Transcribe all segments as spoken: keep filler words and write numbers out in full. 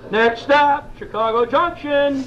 Next stop, Chicago Junction.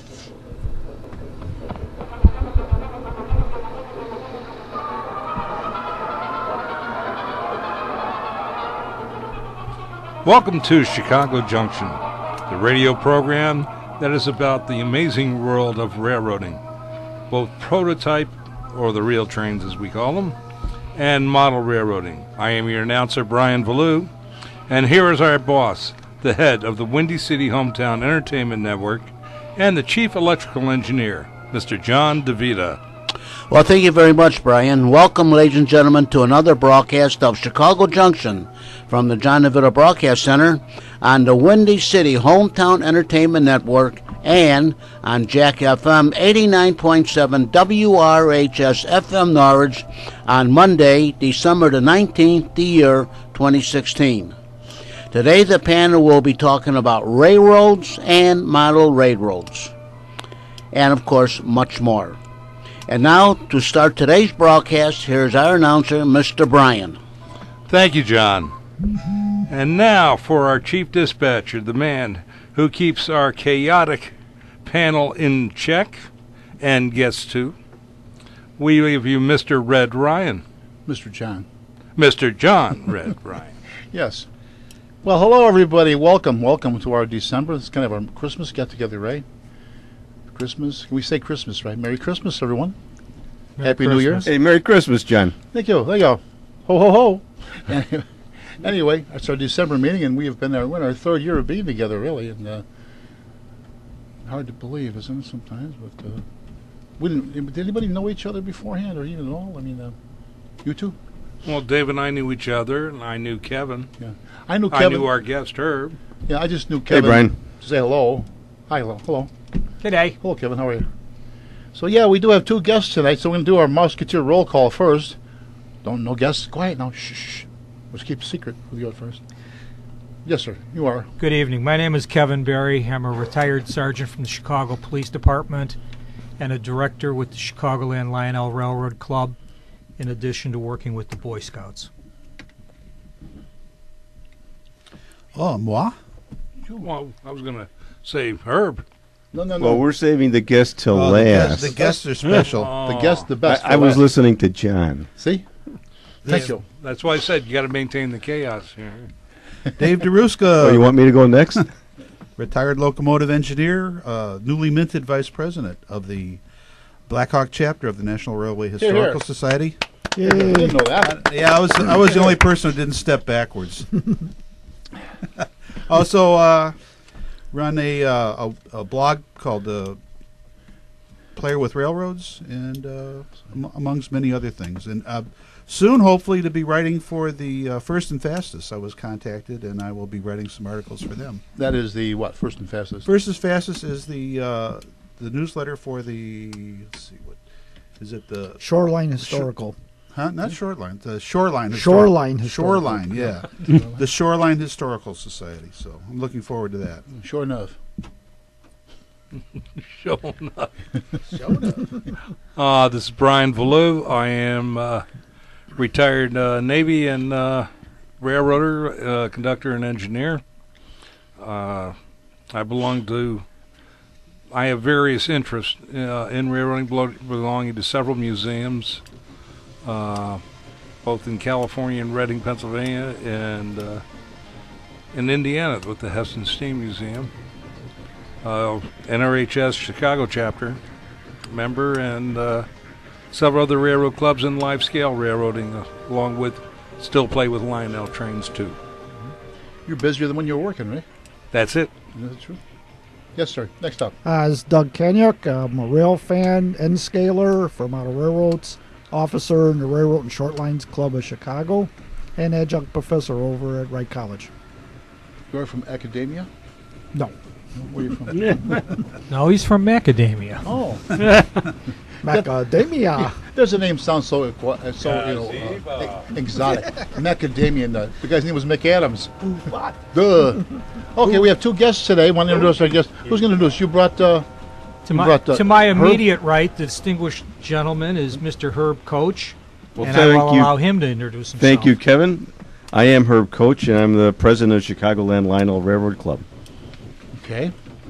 Welcome to Chicago Junction, the radio program that is about the amazing world of railroading, both prototype, or the real trains as we call them, and model railroading. I am your announcer, Brian Valou, and here is our boss, the head of the Windy City Hometown Entertainment Network, and the chief electrical engineer, Mister John DeVita. Well, thank you very much, Brian. Welcome, ladies and gentlemen, to another broadcast of Chicago Junction from the John DeVita Broadcast Center on the Windy City Hometown Entertainment Network and on Jack F M eighty-nine point seven W R H S F M Norwich on Monday, December the nineteenth, the year twenty sixteen. Today, the panel will be talking about railroads and model railroads, and, of course, much more. And now, to start today's broadcast, here's our announcer, Mister Brian. Thank you, John. And now for our chief dispatcher, the man who keeps our chaotic panel in check and gets to. We leave you Mister Red Ryan. Mister John. Mister John Red Ryan. Yes. Well, hello, everybody. Welcome. Welcome to our December. It's kind of our Christmas get-together, right? Christmas. Can we say Christmas, right? Merry Christmas, everyone. Merry Happy Christmas. New Year. Hey, Merry Christmas, John. Thank you. There you go. Ho, ho, ho. Anyway, it's our December meeting, and we have been there. We're in our third year of being together, really. And uh, hard to believe, isn't it, sometimes? But uh, we didn't, did anybody know each other beforehand, or even at all? I mean, uh, you two? Well, Dave and I knew each other, and I knew Kevin. Yeah, I knew Kevin. I knew our guest, Herb. Yeah, I just knew Kevin. Hey, Brian. To say hello. Hi, hello. Hello. G'day. Hello, Kevin. How are you? So, yeah, we do have two guests tonight, so we're going to do our Musketeer roll call first. Don't, no guests. Quiet now. Shh, shh. Let's keep it secret. Who'll go first? Yes, sir. You are. Good evening. My name is Kevin Berry. I'm a retired sergeant from the Chicago Police Department and a director with the Chicagoland Lionel Railroad Club, in addition to working with the Boy Scouts. Oh, moi? Well, I was going to say Herb. No, no, no. Well, we're saving the guest till Oh, the last. guests, the guests are special. Oh. The guest, the best. I, I was listening to John. See? Thank you. That's why I said you got to maintain the chaos here. Dave DeRusca, Oh, you want me to go next? retired locomotive engineer, uh, newly minted vice president of the Blackhawk chapter of the National Railway Historical here. Society. I didn't know that. Yeah, I was I was the only person who didn't step backwards. Also, uh, run a, uh, a a blog called uh, Player with Railroads, and uh, am- amongst many other things. And uh, soon, hopefully, to be writing for the uh, First and Fastest. I was contacted, and I will be writing some articles for them. That is the, what, first and fastest? First and Fastest is the uh, the newsletter for the, let's see, what is it? The Shoreline Historical. Huh? Not Shoreline. The Shoreline. Histor- Shoreline Historical. Shoreline, yeah. The Shoreline Historical Society. So I'm looking forward to that. Sure enough. Showing up. Uh, this is Brian Valou. I am uh, retired uh, Navy and uh, railroader, uh, conductor, and engineer. Uh, I belong to, I have various interests uh, in railroading, belo- belonging to several museums, uh, both in California and Reading, Pennsylvania, and uh, in Indiana with the Heston Steam Museum. Uh, N R H S Chicago chapter member, and uh, several other railroad clubs in live scale railroading, uh, along with still play with Lionel trains too. You're busier than when you were working, right? That's it. Is that true? Yes, sir. Next up. Uh, it's Doug Kenyuk. I'm a rail fan, N-scaler for Model Railroads, officer in the Railroad and Short Lines Club of Chicago, and adjunct professor over at Wright College. You're from academia? No. Where are you from? No, he's from Macadamia. Oh. Macadamia. There's a name sounds so, equi- uh, so you know, uh, e- exotic. Macadamia. The, the guy's name was Mick Adams. What? Duh. Okay, we have two guests today. Want to introduce our guest? Who's going to introduce? You brought... Uh, To you my, brought, uh, to my Herb? immediate right, the distinguished gentleman is Mister Herb Coach, Well, and I thank will you. allow him to introduce himself. Thank you, Kevin. I am Herb Coach, and I'm the president of Chicagoland Lionel Railroad Club. Okay.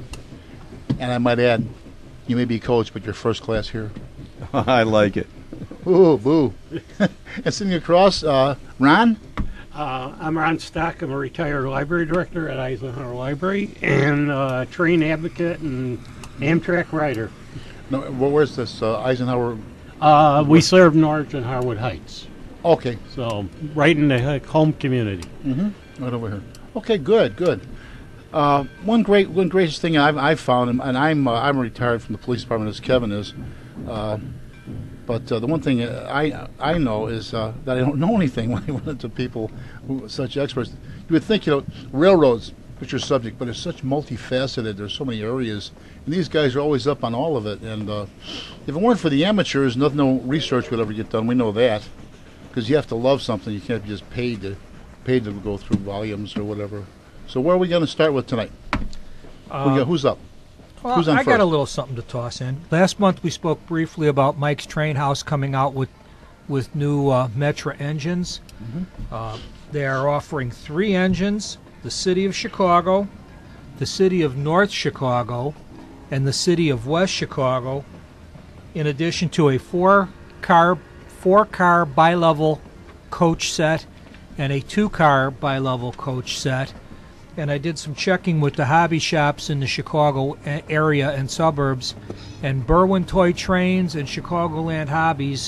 And I might add, you may be coach, but you're first class here. I like it. Ooh, boo. And sitting across, uh, Ron? Uh, I'm Ron Stock. I'm a retired library director at Eisenhower Library and uh, train advocate and Amtrak rider. No, wh- where's this? Uh, Eisenhower? Uh, we serve Norwich and Harwood Heights, Okay. so right in the uh, home community. Mm-hmm. Right over here. Okay, good, good. Uh, one great, one greatest thing I've, I've found, and, and I'm uh, I'm retired from the police department as Kevin is, uh, but uh, the one thing I I know is uh, that I don't know anything when I run into people who are such experts. You would think, you know, railroads, which your subject, but it's such multifaceted. There's so many areas, and these guys are always up on all of it. And uh, if it weren't for the amateurs, nothing, no research would ever get done. We know that, because you have to love something. You can't be just paid to paid to go through volumes or whatever. So where are we going to start with tonight? Uh, we got, who's up? Well, Who's on I got a first? little something to toss in. Last month we spoke briefly about Mike's Train House coming out with with new uh, Metra engines. Mm-hmm. Uh, they are offering three engines: the City of Chicago, the City of North Chicago, and the City of West Chicago, in addition to a four-car four-car bi-level coach set and a two-car bi-level coach set. And I did some checking with the hobby shops in the Chicago a- area and suburbs, and Berwyn Toy Trains and Chicagoland Hobbies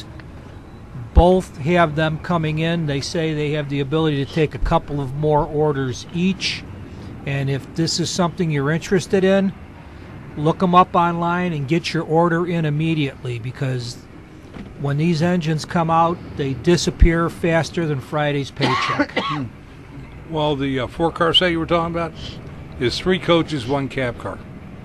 both have them coming in. They say they have the ability to take a couple of more orders each, and if this is something you're interested in, look them up online and get your order in immediately, because when these engines come out, they disappear faster than Friday's paycheck. Well, the uh, four-car set you were talking about is three coaches, one cab car.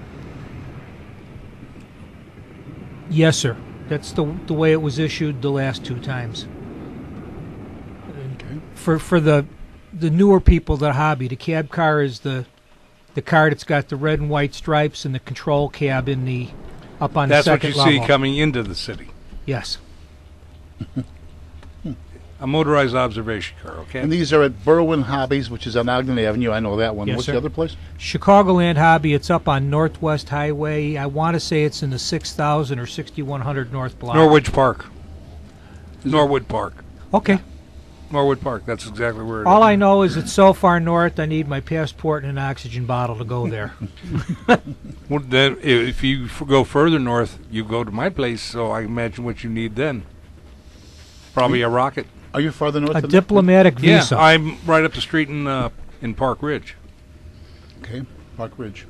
Yes, sir. That's the the way it was issued the last two times. Okay. For for the the newer people that hobby, the cab car is the the car that's got the red and white stripes and the control cab in the up on That's the what second you level. see coming into the city. Yes. A motorized observation car, okay? And these are at Berwyn Hobbies, which is on Ogden Avenue. I know that one. Yes, What's sir. the other place? Chicagoland Hobby, it's up on Northwest Highway. I want to say it's in the six thousand or sixty-one hundred North Block. Norwich Park. Norwood Park. Okay. Norwood Park, that's exactly where it All is. I know is it's so far north, I need my passport and an oxygen bottle to go there. Well, then, i- if you f- go further north, you go to my place, so I imagine what you need then. Probably a rocket. Are you farther north? A than diplomatic visa. Yeah, I'm right up the street in uh, in Park Ridge. Okay, Park Ridge.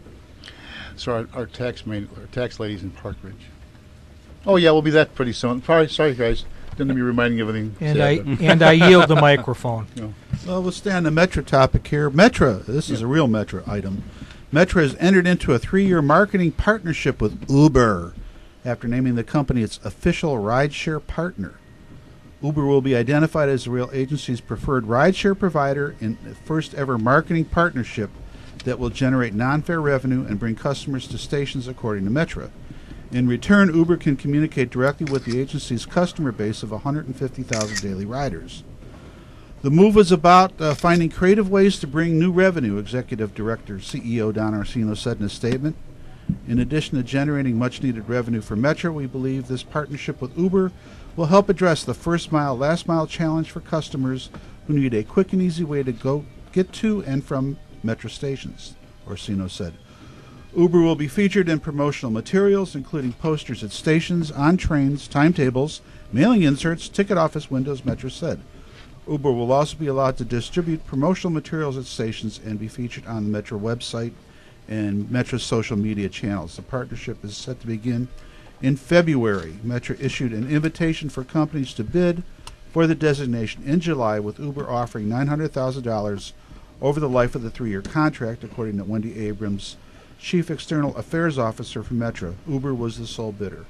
So our, our tax main, our tax ladies in Park Ridge. Oh yeah, we'll be that pretty soon. Sorry, sorry guys. Didn't be reminding everything. and sad, I but- and I yield the microphone. Well, we'll stay on the Metra topic here. Metra, this is a real Metra item. Metra has entered into a three-year marketing partnership with Uber after naming the company its official rideshare partner. Uber will be identified as the rail agency's preferred rideshare provider in the first ever marketing partnership that will generate non-fare revenue and bring customers to stations, according to Metra. In return, Uber can communicate directly with the agency's customer base of one hundred fifty thousand daily riders. The move is about uh, finding creative ways to bring new revenue, Executive Director C E O Don Orsino said in a statement. In addition to generating much-needed revenue for Metra, we believe this partnership with Uber will help address the first mile, last mile challenge for customers who need a quick and easy way to go get to and from Metra stations, Orsino said. Uber will be featured in promotional materials, including posters at stations, on trains, timetables, mailing inserts, ticket office windows, Metra said. Uber will also be allowed to distribute promotional materials at stations and be featured on the Metra website and Metra's social media channels. The partnership is set to begin in February. Metra issued an invitation for companies to bid for the designation in July, with Uber offering nine hundred thousand dollars over the life of the three-year contract, according to Wendy Abrams, Chief External Affairs Officer for Metra. Uber was the sole bidder.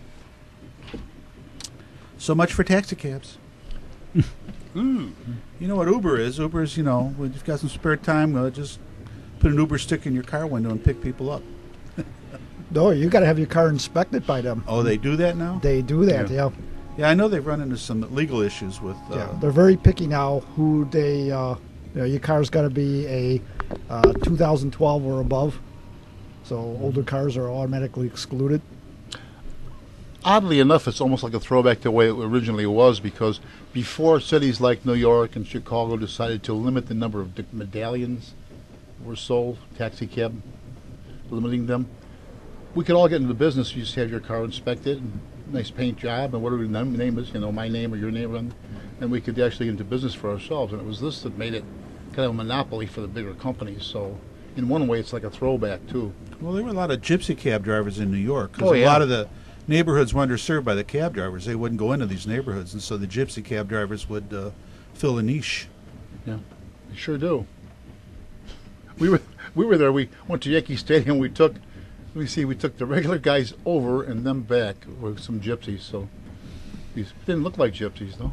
So much for taxicabs. Ooh. You know what Uber is? Uber is, you know, when you've got some spare time, uh, just put an Uber stick in your car window and pick people up. No, you got to have your car inspected by them. Oh, they do that now? They do that, yeah. Yeah, I know they've run into some legal issues with... Uh, Yeah, they're very picky now who they, uh, you know, your car's got to be a uh, two thousand twelve or above. So older cars are automatically excluded. Oddly enough, it's almost like a throwback to the way it originally was, because before cities like New York and Chicago decided to limit the number of di- medallions were sold, taxi cab, limiting them, we could all get into the business. You just have your car inspected, and nice paint job, and whatever the name is, you know, my name or your name, and and we could actually get into business for ourselves. And it was this that made it kind of a monopoly for the bigger companies. So in one way, it's like a throwback, too. Well, there were a lot of gypsy cab drivers in New York, because Oh, a yeah. lot of the neighborhoods were underserved by the cab drivers. They wouldn't go into these neighborhoods, and so the gypsy cab drivers would uh, fill a niche. Yeah, they sure do. We were we were there. We went to Yankee Stadium. We took, let me see, we took the regular guys over and them back with some gypsies. So these didn't look like gypsies, though.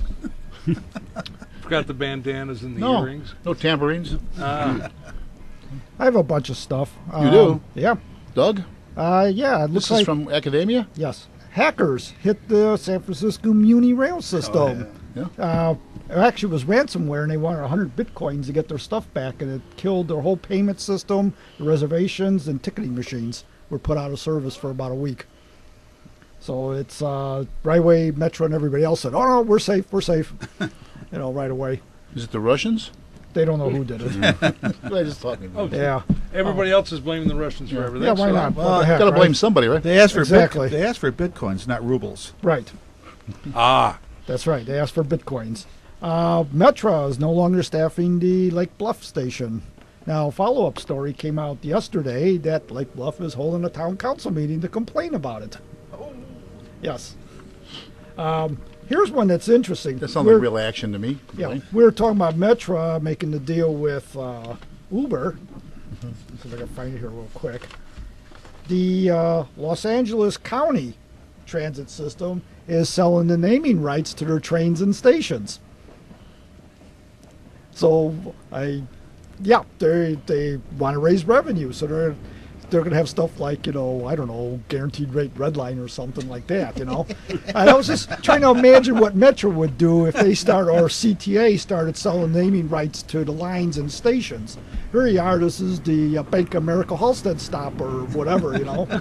Forgot the bandanas and the No, earrings. no tambourines. Ah, I have a bunch of stuff. You do? Yeah. Doug, Uh, yeah, it looks this like is from Academia. yes. Hackers hit the San Francisco Muni rail system. Yeah. Uh, it actually was ransomware, and they wanted one hundred bitcoins to get their stuff back, and it killed their whole payment system. The reservations and ticketing machines were put out of service for about a week. So it's uh, right away. Metro and everybody else said, "Oh no, we're safe, we're safe." You know, right away. Is it the Russians? They don't know who did it. I just talking. Oh, Yeah, everybody else is blaming the Russians for Yeah. everything. yeah. Why so- not? well, What the heck, Got to right? blame somebody, right? They asked for Exactly. bit- they asked for bitcoins, not rubles. Right. Ah, That's right. They asked for bitcoins. Uh, Metra is no longer staffing the Lake Bluff station. Now, a follow-up story came out yesterday that Lake Bluff is holding a town council meeting to complain about it. Yes. Um, here's one that's interesting. That sounds We're- like real action to me. Yeah, Right? we were talking about Metra making the deal with uh, Uber. Let's see if I can find it here real quick. The uh, Los Angeles County transit system is selling the naming rights to their trains and stations. So I, yeah, they they want to raise revenue, so they're they're going to have stuff like, you know, I don't know, guaranteed rate red line or something like that, you know. And I was just trying to imagine what Metro would do if they start, or C T A started selling naming rights to the lines and stations. Here you are, this is the uh, Bank of America Halstead stop or whatever, you know.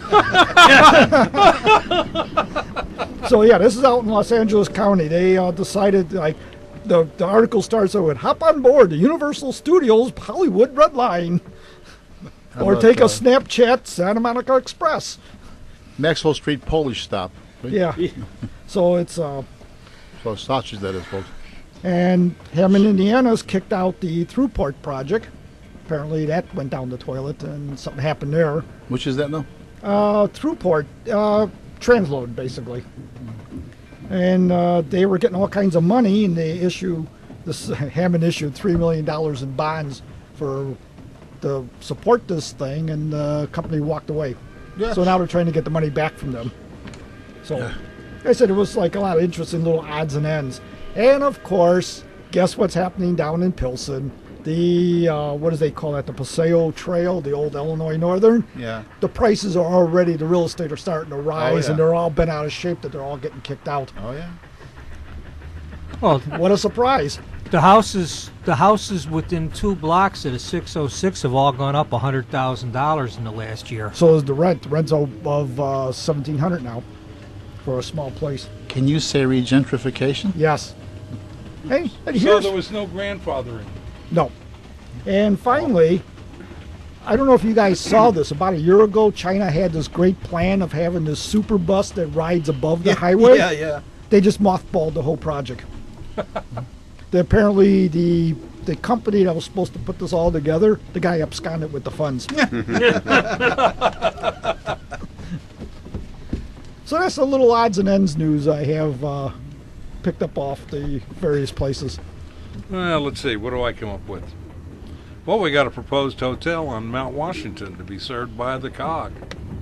So yeah, this is out in Los Angeles County. They uh, decided, like, the, the article starts out with, hop on board the Universal Studios Hollywood Red Line. How Or about, take a uh, Snapchat Santa Monica Express. Maxwell Street Polish stop. Right? Yeah. So it's uh, So sausage that is, folks. and Hammond, Indiana's kicked out the Throughport project. Apparently that went down the toilet and something happened there. Which is that now? Uh, Throughport, uh, transload basically. And uh, they were getting all kinds of money, and they issue this Hammond issued three million dollars in bonds for to support this thing, and the company walked away. Yeah. So now they're trying to get the money back from them. So, like I said, it was like a lot of interesting little odds and ends. And of course, guess what's happening down in Pilsen? The, uh, what do they call that? The Paseo Trail, the old Illinois Northern. Yeah. The prices are already, the real estate are starting to rise, yeah. and they're all bent out of shape that they're all getting kicked out. Oh yeah. Well, What a surprise. the houses, the houses within two blocks of the six oh six have all gone up one hundred thousand dollars in the last year. So is the rent. The rent's of uh, seventeen hundred now for a small place. Can you say regentrification? Yes. Hey, and so here's, there was no grandfathering. no. And finally, I don't know if you guys saw this. About a year ago, China had this great plan of having this super bus that rides above the highway. Yeah, yeah. They just mothballed the whole project. the, apparently, the the company that was supposed to put this all together, the guy absconded with the funds. So that's the little odds and ends news I have uh, picked up off the various places. Well, let's see. What do I come up with? Well, we got a proposed hotel on Mount Washington to be served by the C O G.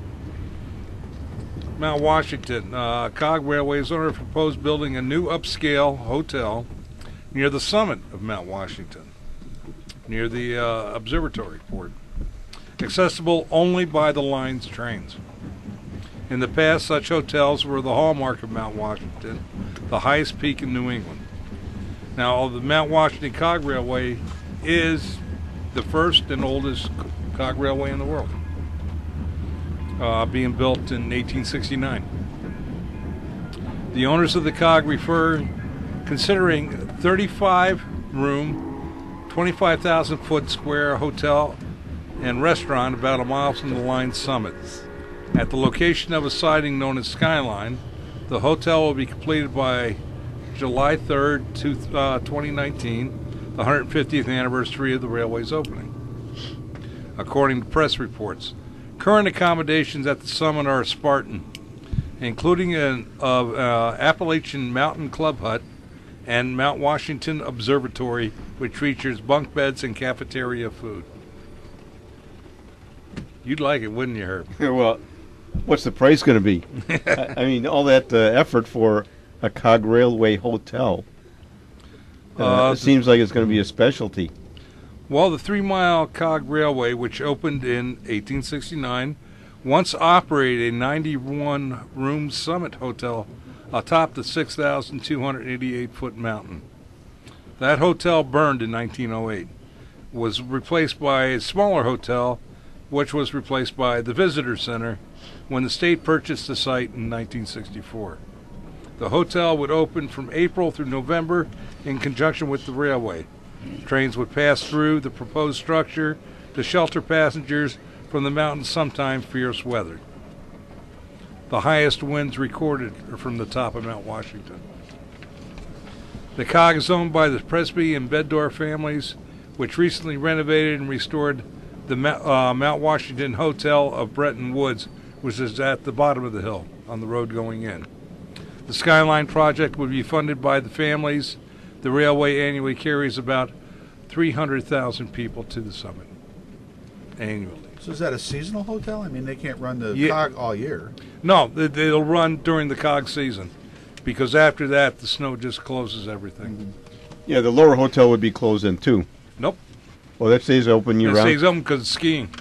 Mount Washington, uh, C O G Railways owner proposed building a new upscale hotel near the summit of Mount Washington, near the uh, observatory port, accessible only by the line's trains. In the past, such hotels were the hallmark of Mount Washington, the highest peak in New England. Now, the Mount Washington C O G Railway is the first and oldest C O G railway in the world. uh, being built in eighteen sixty-nine. The owners of the C O G refer considering thirty-five room, twenty-five thousand foot square hotel and restaurant about a mile from the line's summit. At the location of a siding known as Skyline, the hotel will be completed by July third, twenty nineteen, the one hundred fiftieth anniversary of the railway's opening. According to press reports, current accommodations at the summit are Spartan, including an uh, uh, Appalachian Mountain Club Hut and Mount Washington Observatory, which features bunk beds and cafeteria food. You'd like it, wouldn't you, Herb? Well, what's the price going to be? I, I mean, all that uh, effort for a C O G Railway hotel. Uh, Uh, it seems like it's going to be a specialty. Well, the three-mile C O G Railway, which opened in eighteen sixty-nine, once operated a ninety-one room summit hotel atop the six thousand two hundred eighty-eight foot mountain. That hotel burned in nineteen oh eight, was replaced by a smaller hotel, which was replaced by the Visitor Center when the state purchased the site in nineteen sixty-four. The hotel would open from April through November in conjunction with the railway. Trains would pass through the proposed structure to shelter passengers from the mountain's sometimes fierce weather. The highest winds recorded are from the top of Mount Washington. The C O G is owned by the Presby and Beddorf families, which recently renovated and restored the uh, Mount Washington Hotel of Bretton Woods, which is at the bottom of the hill on the road going in. The Skyline project would be funded by the families. The railway annually carries about three hundred thousand people to the summit annually. So is that a seasonal hotel? I mean, they can't run the Yeah. C O G all year. No, they- they'll run during the C O G season, because after that, the snow just closes everything. Yeah, the lower hotel would be closed in too. Nope. Well, that stays open year It round. stays open because it's skiing.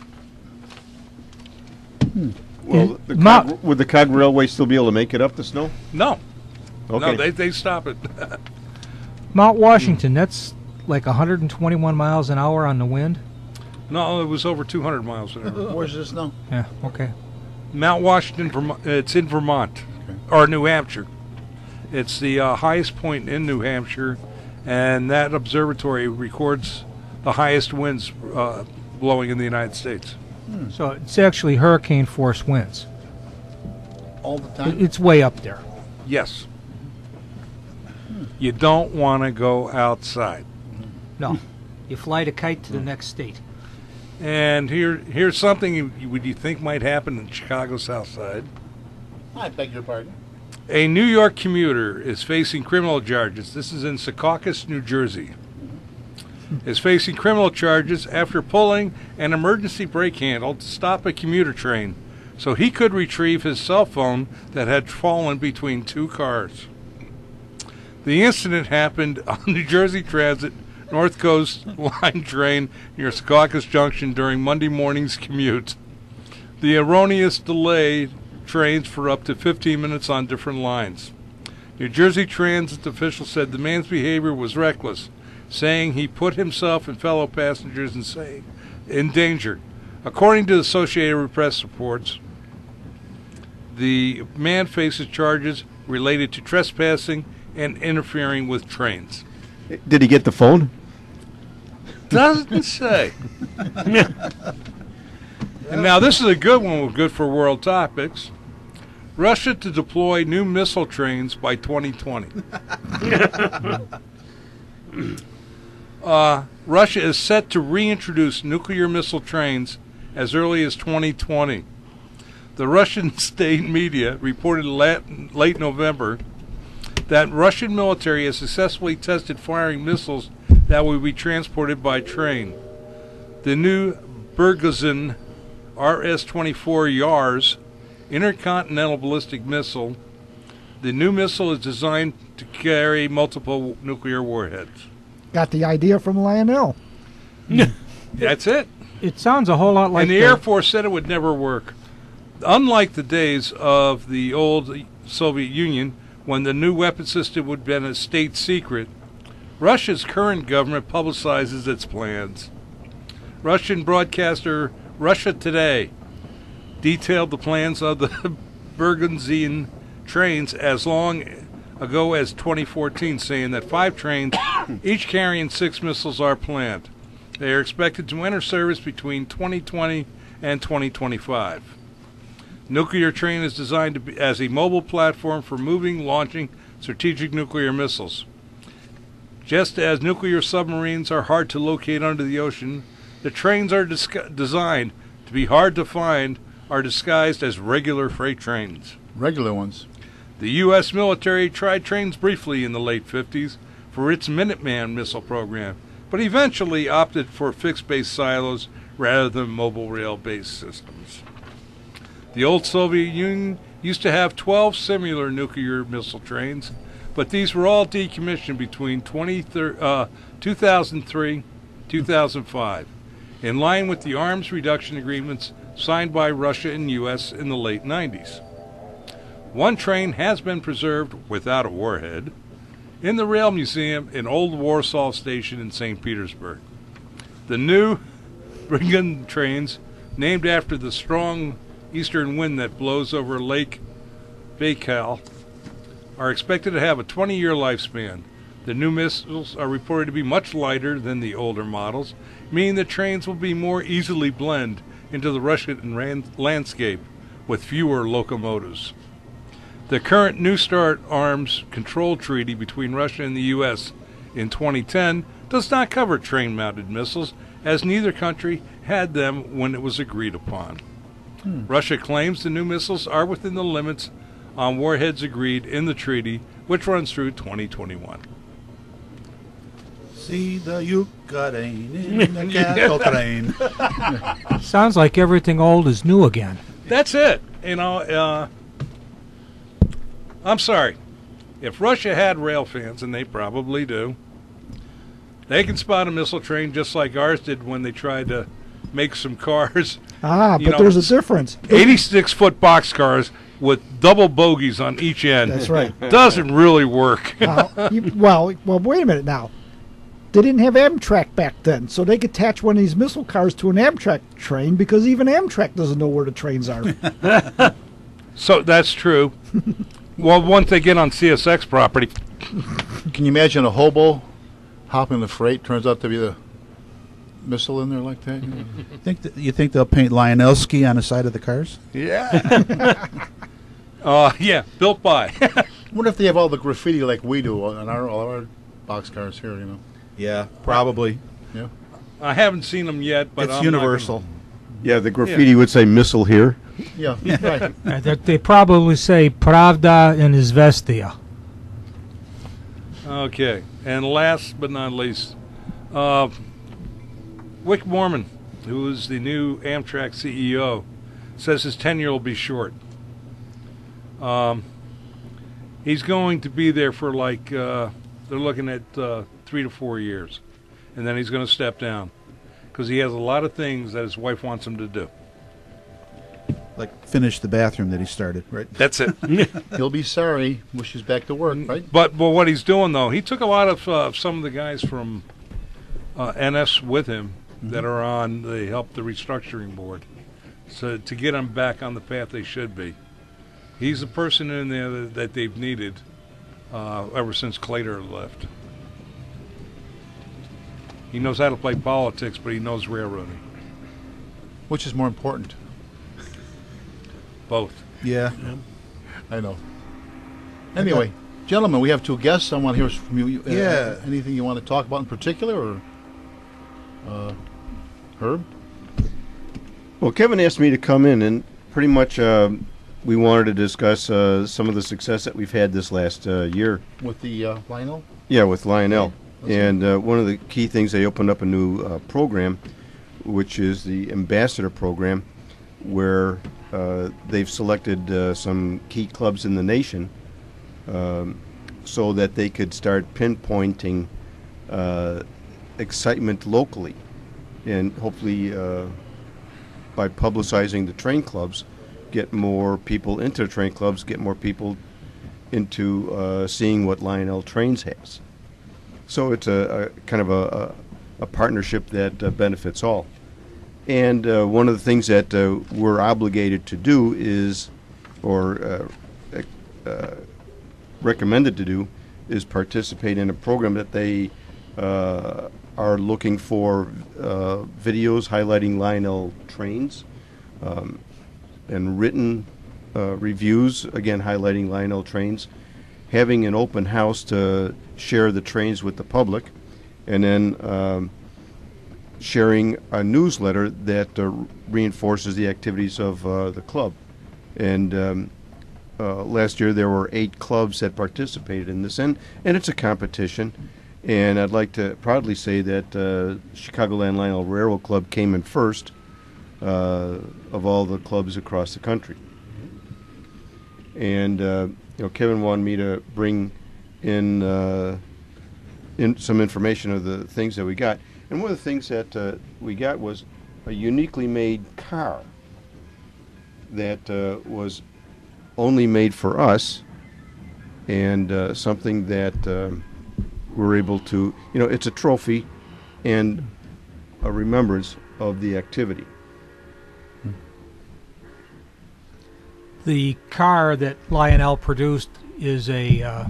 Well, the Ma- C O G, would the C O G Railway still be able to make it up the snow? No. Okay. No, they, they stop it. Mount Washington, that's like one hundred twenty-one miles an hour on the wind. No, it was over two hundred miles an hour. Where's this now? Yeah, okay. Mount Washington, Vermont, it's in Vermont, or New Hampshire. It's the uh, highest point in New Hampshire, and that observatory records the highest winds uh, blowing in the United States. So it's actually hurricane force winds. All the It- time? It's way up there. Yes. You don't want to go outside. No. You fly the kite to the next state. And here, here's something you, you, would you think might happen in Chicago's South Side. I beg your pardon. A New York commuter is facing criminal charges. This is in Secaucus, New Jersey. Is facing criminal charges after pulling an emergency brake handle to stop a commuter train so he could retrieve his cell phone that had fallen between two cars. The incident happened on New Jersey Transit North Coast Line train near Secaucus Junction during Monday morning's commute. The erroneous delayed trains for up to fifteen minutes on different lines. New Jersey Transit officials said the man's behavior was reckless, saying he put himself and fellow passengers in, say, in danger. According to the Associated Press reports, the man faces charges related to trespassing and interfering with trains. Did he get the phone? Doesn't say. And now this is a good one, with good for world topics. Russia to deploy new missile trains by twenty twenty. uh, Russia is set to reintroduce nuclear missile trains as early as twenty twenty. The Russian state media reported late, late November that Russian military has successfully tested firing missiles that will be transported by train. The new Bergazin R S twenty-four Yars intercontinental ballistic missile. The new missile is designed to carry multiple nuclear warheads. Got the idea from Lionel. That's it. It sounds a whole lot like And the Air Force said it would never work. Unlike the days of the old Soviet Union, when the new weapon system would have been a state secret, Russia's current government publicizes its plans. Russian broadcaster Russia Today detailed the plans of the Bergenzian trains as long ago as twenty fourteen, saying that five trains, each carrying six missiles, are planned. They are expected to enter service between twenty twenty and twenty twenty-five. Nuclear train is designed to be, as a mobile platform for moving, launching strategic nuclear missiles. Just as nuclear submarines are hard to locate under the ocean, the trains are disgu- designed to be hard to find, are disguised as regular freight trains. Regular ones. The U S military tried trains briefly in the late fifties for its Minuteman missile program, but eventually opted for fixed-base silos rather than mobile rail-based systems. The old Soviet Union used to have twelve similar nuclear missile trains, but these were all decommissioned between two thousand three and two thousand five, in line with the arms reduction agreements signed by Russia and U S in the late nineties. One train has been preserved without a warhead in the Rail Museum in Old Warsaw Station in Saint Petersburg. The new Brigand trains, named after the strong eastern wind that blows over Lake Baikal, are expected to have a twenty-year lifespan. The new missiles are reported to be much lighter than the older models, meaning the trains will be more easily blend into the Russian ran- landscape with fewer locomotives. The current New START arms control treaty between Russia and the U S in twenty ten does not cover train-mounted missiles, as neither country had them when it was agreed upon. Hmm. Russia claims the new missiles are within the limits on warheads agreed in the treaty, which runs through twenty twenty-one. See the Ukraine in the cattle train. Sounds like everything old is new again. That's it. You know, uh, I'm sorry. If Russia had rail fans, and they probably do, they can spot a missile train just like ours did when they tried to make some cars. Ah, you but know, there's a difference. eighty-six foot boxcars with double bogies on each end. That's right. Doesn't really work. Now, you, well, well, wait a minute now. They didn't have Amtrak back then, so they could attach one of these missile cars to an Amtrak train because even Amtrak doesn't know where the trains are. So that's true. Well, once they get on C S X property. Can you imagine a hobo hopping the freight? Turns out to be the missile in there like that. You know? Think that, you think they'll paint Lionelski on the side of the cars? Yeah. uh, yeah, built by. I wonder if they have all the graffiti like we do on our all our boxcars here. You know. Yeah, probably. Yeah. I haven't seen them yet, but it's I'm universal. Yeah, the graffiti would say missile here. Yeah. Right. Uh, that they probably say Pravda and Izvestia. Okay, and last but not least, uh, Wick Moorman, who is the new Amtrak C E O, says his tenure will be short. Um, he's going to be there for like, uh, they're looking at uh, three to four years, and then he's going to step down because he has a lot of things that his wife wants him to do. Like finish the bathroom that he started, right? That's it. He'll be sorry when she's back to work, right? But but what he's doing though, he took a lot of uh, some of the guys from uh, N S with him mm-hmm. that are on the help the restructuring board, so to get them back on the path they should be. He's the person in there that, that they've needed uh, ever since Claytor left. He knows how to play politics, but he knows railroading. Which is more important? Both. Yeah. yeah. I know. Anyway, okay. Gentlemen, we have two guests. I want to hear from you. Uh, yeah. Anything you want to talk about in particular, or uh, Herb? Well, Kevin asked me to come in, and pretty much uh, we wanted to discuss uh, some of the success that we've had this last uh, year. With the uh, Lionel? Yeah, with Lionel. Okay. And uh, one of the key things, they opened up a new uh, program, which is the Ambassador Program, where uh, they've selected uh, some key clubs in the nation um, so that they could start pinpointing uh, excitement locally. And hopefully, uh, by publicizing the train clubs, get more people into train clubs, get more people into uh, seeing what Lionel Trains has. So it's a, a kind of a, a, a partnership that uh, benefits all. and uh, one of the things that uh, we're obligated to do is, or uh, uh, recommended to do, is participate in a program that they uh, are looking for uh, videos highlighting Lionel trains um, and written uh, reviews, again highlighting Lionel trains, having an open house to share the trains with the public, and then um, sharing a newsletter that uh, reinforces the activities of uh, the club. And um, uh, last year there were eight clubs that participated in this, and, and it's a competition. And I'd like to proudly say that uh, Chicagoland Lionel Railroad Club came in first uh, of all the clubs across the country. And uh, you know, Kevin wanted me to bring in, uh, in some information of the things that we got. And one of the things that uh, we got was a uniquely made car that uh, was only made for us, and uh, something that um, we're able to, you know, it's a trophy and a remembrance of the activity. The car that Lionel produced is a uh,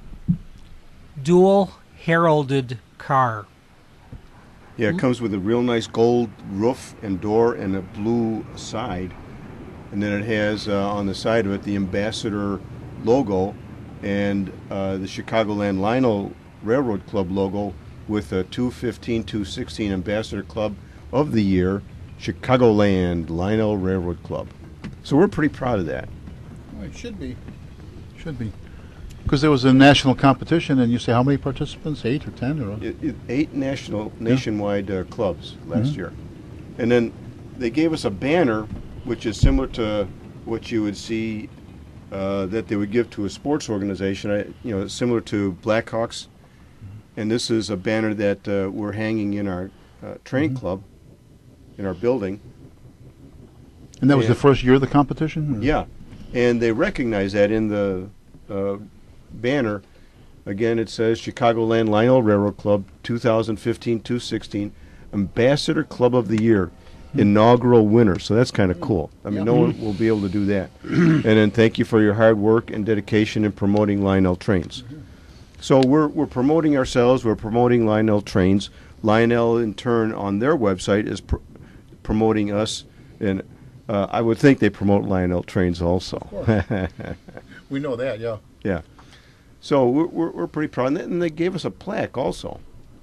dual heralded car. Yeah, it comes with a real nice gold roof and door and a blue side. And then it has uh, on the side of it the Ambassador logo and uh, the Chicagoland Lionel Railroad Club logo with a two fifteen two sixteen Ambassador Club of the Year, Chicagoland Lionel Railroad Club. So we're pretty proud of that. Well, it should be. Should be. Because there was a national competition, and you say how many participants? Eight or ten? Or It, it, eight national, nationwide uh, clubs last Mhm. year. And then they gave us a banner, which is similar to what you would see uh, that they would give to a sports organization, I, you know, similar to Blackhawks. And this is a banner that uh, we're hanging in our uh, training Mhm. club, in our building. and that was Yeah. the first year of the competition? or- Yeah, and they recognize that in the uh, banner. Again, it says Chicagoland Lionel Railroad Club two thousand fifteen two sixteen Ambassador Club of the Year, inaugural winner. So that's kind of cool. I mean, Yep. no one will be able to do that. And then thank you for your hard work and dedication in promoting Lionel trains. So we're we're promoting ourselves. We're promoting Lionel trains. Lionel, in turn, on their website is pr- promoting us, and uh, I would think they promote Lionel trains also. We know that, yeah. Yeah. So we're, we're, we're pretty proud of that, and they gave us a plaque also.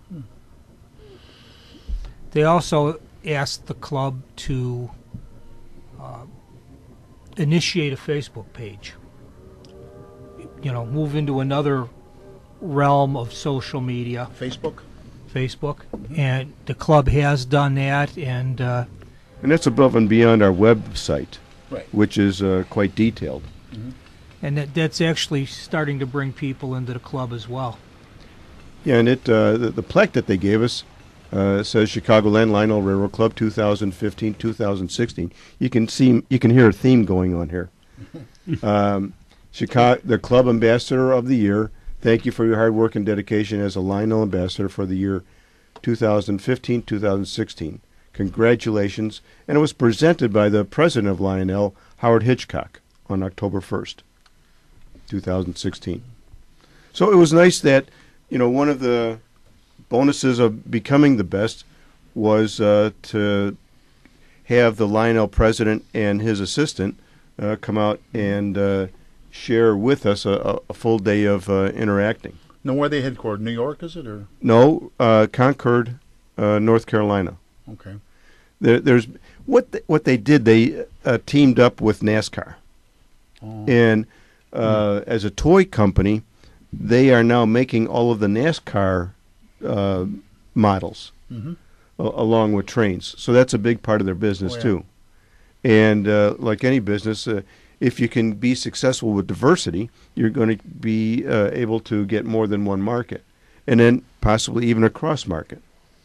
They also asked the club to uh, initiate a Facebook page. You know, move into another realm of social media, Facebook? Facebook, and the club has done that. And uh, And that's above and beyond our website, Right. which is uh, quite detailed. and that, that's actually starting to bring people into the club as well. Yeah, and it uh, the, the plaque that they gave us uh, says Chicagoland Lionel Railroad Club two thousand fifteen two thousand sixteen. You can see, you can hear a theme going on here. um, Chicago, the club ambassador of the year. Thank you for your hard work and dedication as a Lionel ambassador for the year two thousand fifteen two thousand sixteen. Congratulations. And it was presented by the president of Lionel, Howard Hitchcock, on October first, two thousand sixteen. So it was nice that, you know, one of the bonuses of becoming the best was uh, to have the Lionel president and his assistant uh, come out and uh, share with us a, a full day of uh, interacting. Now, where are they headquartered? New York, is it? Or No, uh, Concord, uh, North Carolina. Okay. There, there's what they, what they did. They uh, teamed up with NASCAR, Oh. and uh, as a toy company, they are now making all of the NASCAR uh, models Mhm. a- along with trains. So that's a big part of their business Oh, yeah. too. And uh, like any business, uh, if you can be successful with diversity, you're going to be uh, able to get more than one market, and then possibly even a cross market.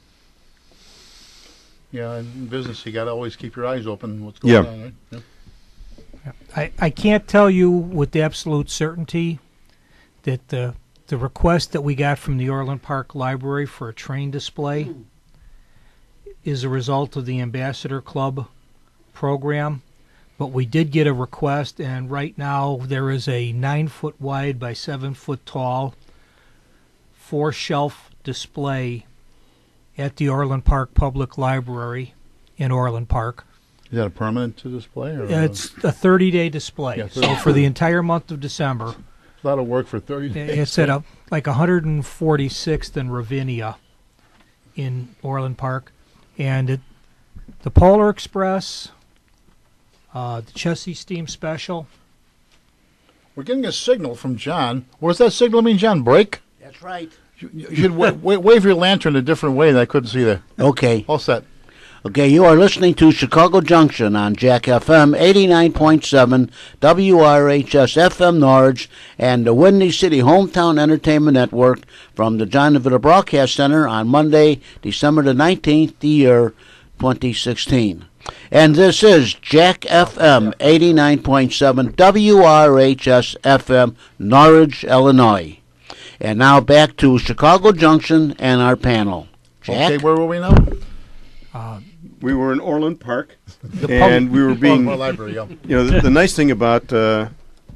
Yeah, in business, you got to always keep your eyes open what's going Yeah. on, right? Yeah. I, I can't tell you with absolute certainty that the the request that we got from the Orland Park Library for a train display is a result of the Ambassador Club program, but we did get a request, and right now there is a nine foot wide by seven foot tall four shelf display at the Orland Park Public Library in Orland Park. Is that a permanent to display? Or It's a thirty day display, Yeah, so for the entire month of December. a lot of work for thirty days. It's at a, like one hundred forty-sixth and Ravinia in Orland Park. And it, the Polar Express, uh, the Chessie Steam Special. We're getting a signal from John. What does that signal mean, John? Break? That's right. You, you should wa- wa- wave your lantern a different way that I couldn't see there. Okay. All set. Okay, you are listening to Chicago Junction on Jack F M eighty-nine point seven, W R H S F M Norwich, and the Windy City Hometown Entertainment Network from the John DeVito Broadcast Center on Monday, December the nineteenth, the year twenty sixteen. And this is Jack F M eighty-nine point seven, W R H S F M Norwich, Illinois. And now back to Chicago Junction and our panel. Jack? Okay, where were we now? Uh, We were in Orland Park, The and pub- we were being, Our library, yeah. you know, the, the nice thing about uh,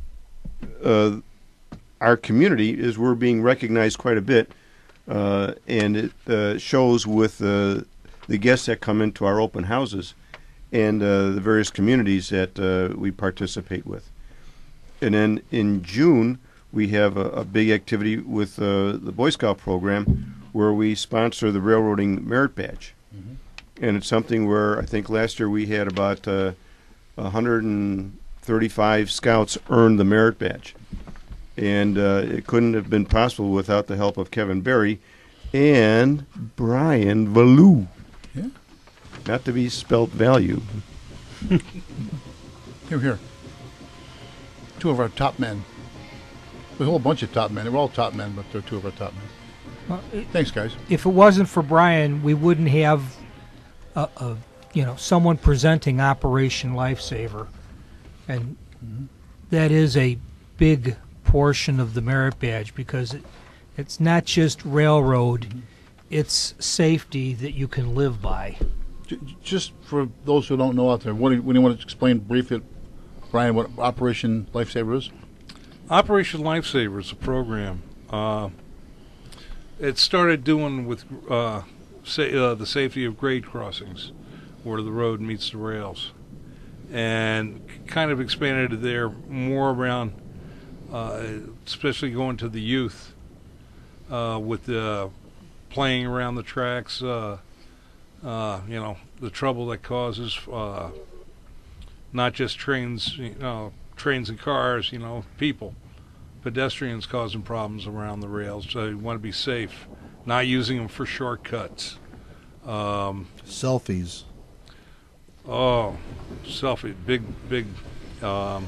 uh, our community is we're being recognized quite a bit, uh, and it uh, shows with uh, the guests that come into our open houses and uh, the various communities that uh, we participate with. And then in June, we have a, a big activity with uh, the Boy Scout program where we sponsor the Railroading Merit Badge. And it's something where I think last year we had about uh, one hundred thirty-five scouts earn the merit badge. And uh, it couldn't have been possible without the help of Kevin Berry and Brian Valou. Yeah. Not to be spelt value. Here, here. Two of our top men. There's a whole bunch of top men. They're all top men, but they're two of our top men. well, it, Thanks, guys. if it wasn't for Brian, we wouldn't have a, a you know someone presenting Operation Lifesaver, and Mm-hmm. that is a big portion of the merit badge because it, it's not just railroad, Mm-hmm. it's safety that you can live by. J- j- just for those who don't know out there, what do you, what do you want to explain briefly, Brian, what Operation Lifesaver is? Operation Lifesaver is a program. Uh, it started doing with uh, sa- uh, the safety of grade crossings, where the road meets the rails, and kind of expanded it there more around, uh, especially going to the youth, uh, with the playing around the tracks. Uh, uh, you know, the trouble that causes uh, not just trains, you know, trains and cars. You know, people. Pedestrians causing problems around the rails, so you want to be safe, not using them for shortcuts. Um, Selfies. oh, selfie, big, big, um,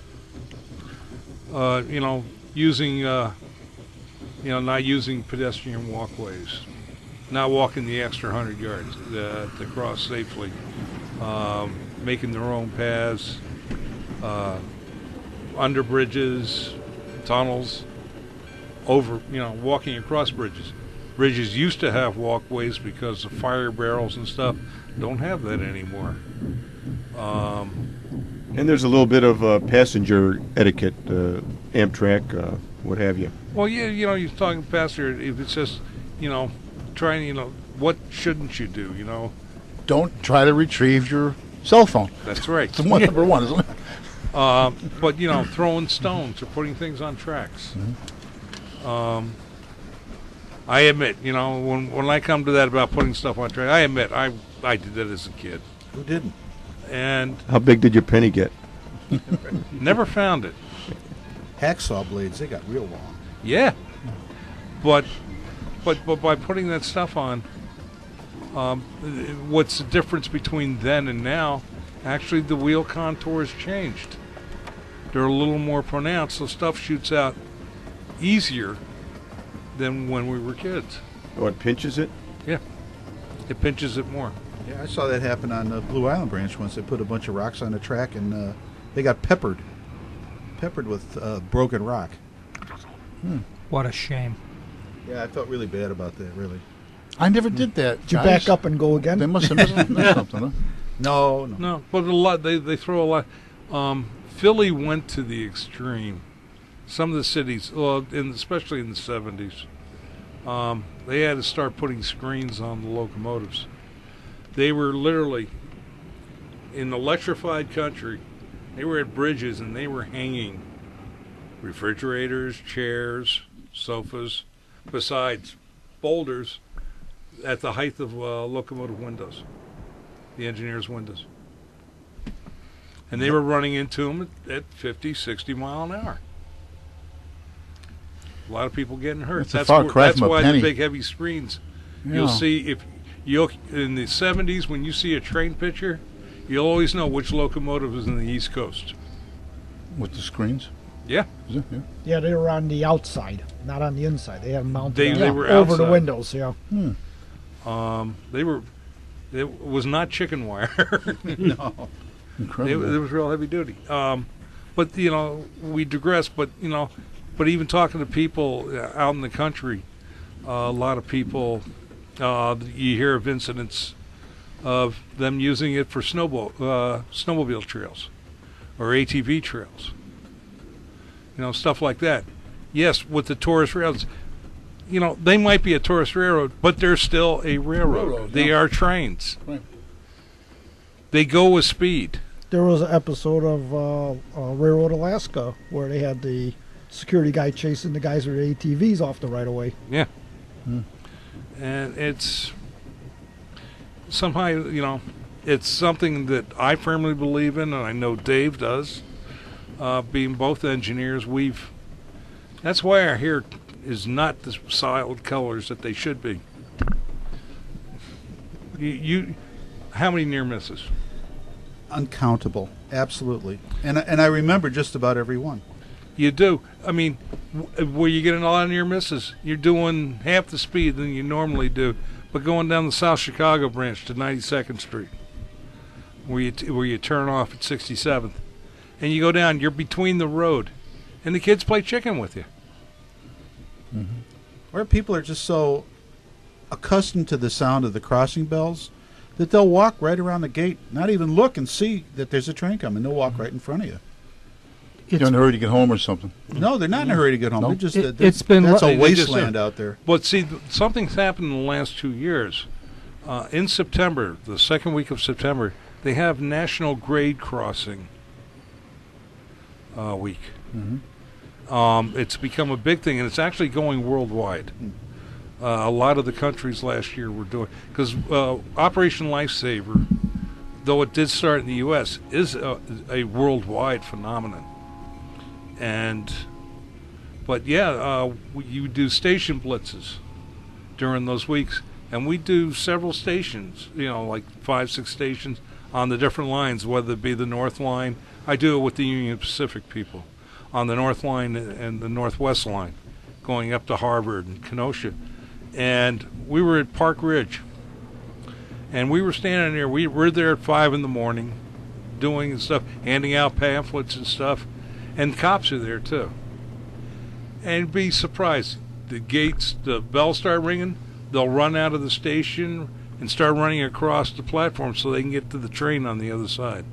uh, you know, using, uh, you know, not using pedestrian walkways, not walking the extra hundred yards uh, to cross safely, um, making their own paths, uh, under bridges, tunnels, over, you know, walking across bridges. Bridges used to have walkways because of fire barrels and stuff. Don't have that anymore. Um, And there's a little bit of uh, passenger etiquette, uh, Amtrak, uh, what have you. well, yeah, you know, you're talking passenger. If it's just, you know, trying, you know, what shouldn't you do? You know, Don't try to retrieve your cell phone. that's right. It's one, number one, isn't it? Um, but you know, throwing stones or putting things on tracks. Mm-hmm. Um, I admit, you know, when when I come to that about putting stuff on tracks, I admit I I did that as a kid, Who didn't? and How big did your penny get? never found it. Hacksaw blades, they got real long. Yeah, but but but by putting that stuff on, um, what's the difference between then and now? Actually, the wheel contours changed. They're a little more pronounced, so stuff shoots out easier than when we were kids. Oh, it pinches it? Yeah, it pinches it more. Yeah, I saw that happen on uh, Blue Island Branch once. They put a bunch of rocks on the track, and uh, they got peppered, peppered with uh, broken rock. What a shame. Yeah, I felt really bad about that, really. I never did that. Did you guys. back up and go again? They must have missed, missed something, huh? No, no. No, but a lot they they throw a lot. Um, Philly went to the extreme. Some of the cities, well, in, especially in the seventies, um, they had to start putting screens on the locomotives. They were literally in electrified country. They were at bridges and they were hanging refrigerators, chairs, sofas, besides boulders at the height of uh, locomotive windows, the engineers' windows. And they were running into them at, at fifty, sixty mile an hour. A lot of people getting hurt. That's a far where- cry that's from a why penny. the big heavy screens. Yeah. You'll see if you in the seventies when you see a train picture, you'll always know which locomotive is in the East Coast. With the screens? Yeah. Is it? Yeah. Yeah, they were on the outside, not on the inside. They had them mounted They- on- they were over the outside. windows. Yeah. Um, they were. It was not chicken wire. No. It, Incredible. it was real heavy duty. Um, but you know, we digress. But you know, but even talking to people uh, out in the country, uh, a lot of people, uh, you hear of incidents of them using it for snowball, uh, snowmobile trails, or A T V trails. You know, stuff like that. Yes, with the tourist rails, you know, they might be a tourist railroad, but they're still a railroad. Railroad, they yeah. are trains. Right. They go with speed. There was an episode of uh, uh, Railroad Alaska where they had the security guy chasing the guys with A T Vs off the right of way. Yeah. And it's somehow, you know, it's something that I firmly believe in, and I know Dave does. Uh, being both engineers, we've. That's why our hair is not the solid colors that they should be. You, you how many near misses? Uncountable. Absolutely. And, I- and I remember just about every one. You do. I mean, w- where you get a lot of near misses, you're doing half the speed than you normally do. But going down the South Chicago branch to ninety-second Street, where you t- where you turn off at sixty-seventh, and you go down, you're between the road, and the kids play chicken with you. Where people are just so accustomed to the sound of the crossing bells that they'll walk right around the gate, not even look and see that there's a train coming. They'll walk right in front of you. You're in a hurry to get home or something. No, they're not in a hurry to get home. No? They're just It- they're- it's been that's lo- a They just wasteland are. out there. But see, th- something's happened in the last two years. Uh, in September, the second week of September, they have National Grade Crossing uh, Week. Um, it's become a big thing, and it's actually going worldwide. Uh, a lot of the countries last year were doing because uh, Operation Lifesaver, though it did start in the U S, is a, a worldwide phenomenon. And but yeah, uh, we, you do station blitzes during those weeks, and we do several stations. You know, like five, six stations on the different lines, whether it be the North Line. I do it with the Union Pacific people on the North Line and the Northwest Line, going up to Harvard and Kenosha. And we were at Park Ridge, and we were standing there. We were there at five in the morning, doing stuff, handing out pamphlets and stuff, and cops are there too. And be surprised, the gates, the bells start ringing, they'll run out of the station and start running across the platform so they can get to the train on the other side.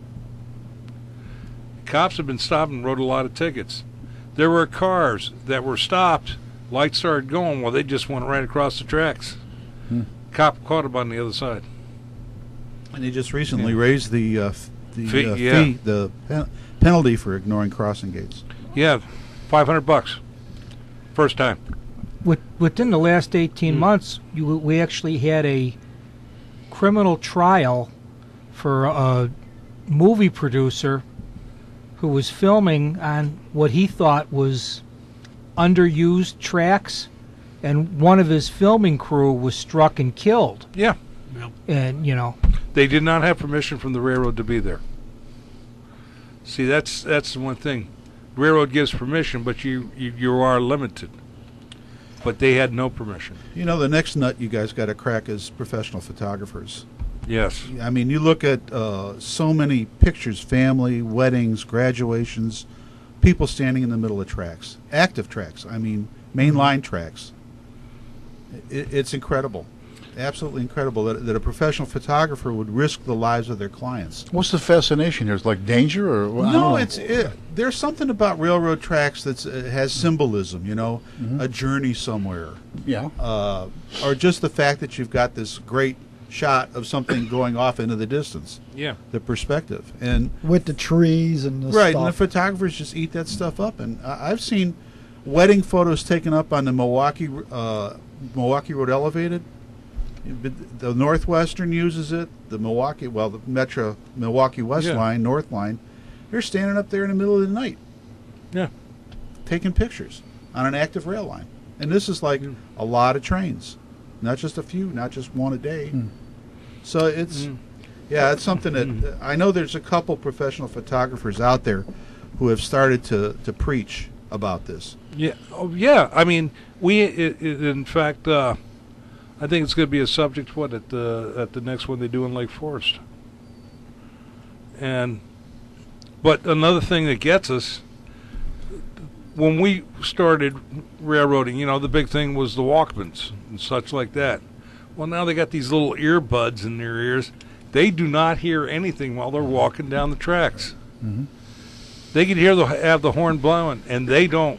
Cops have been stopped and wrote a lot of tickets. There were cars that were stopped, lights started going, well, they just went right across the tracks. Hmm. Cop caught them on the other side. And they just recently raised the uh, f- the Fee, uh, yeah. fee, the pen- penalty for ignoring crossing gates. Yeah, five hundred bucks. First time. With, within the last eighteen months, you, we actually had a criminal trial for a movie producer who was filming on what he thought was underused tracks, and one of his filming crew was struck and killed. Yeah. And, you know, They did not have permission from the railroad to be there. See, that's that's the one thing. Railroad gives permission, but you, you, you are limited. But they had no permission. You know, the next nut you guys got to crack is professional photographers. Yes. I mean, you look at uh, so many pictures, family, weddings, graduations, people standing in the middle of tracks, active tracks, I mean, mainline tracks. It, it's incredible. absolutely incredible that, that a professional photographer would risk the lives of their clients. What's the fascination here? Is it like danger or well, I don't No, know. it's it, there's something about railroad tracks that uh, has symbolism. You know, Mhm. a journey somewhere, yeah. uh, or just the fact that you've got this great shot of something going off into the distance. Yeah. The perspective and with the trees and the right, and the stuff. photographers just eat that stuff up. And I I've seen wedding photos taken up on the Milwaukee uh, Milwaukee Road Elevated. The Northwestern uses it. The Milwaukee, well, the Metro Milwaukee West Yeah. Line, North Line, they're standing up there in the middle of the night, Yeah. taking pictures on an active rail line. And this is like a lot of trains, not just a few, not just one a day. Hmm. So it's, Mm. yeah, it's something that I know. There's a couple professional photographers out there who have started to to preach about this. Yeah, oh, yeah. I mean, we. It, it, in fact, uh, I think it's going to be a subject. What at the at the next one they do in Lake Forest. And, but another thing that gets us, when we started railroading, you know, the big thing was the Walkmans and such like that. Well, now they got these little earbuds in their ears. They do not hear anything while they're walking down the tracks. Mhm. They can hear the have the horn blowing, and they don't.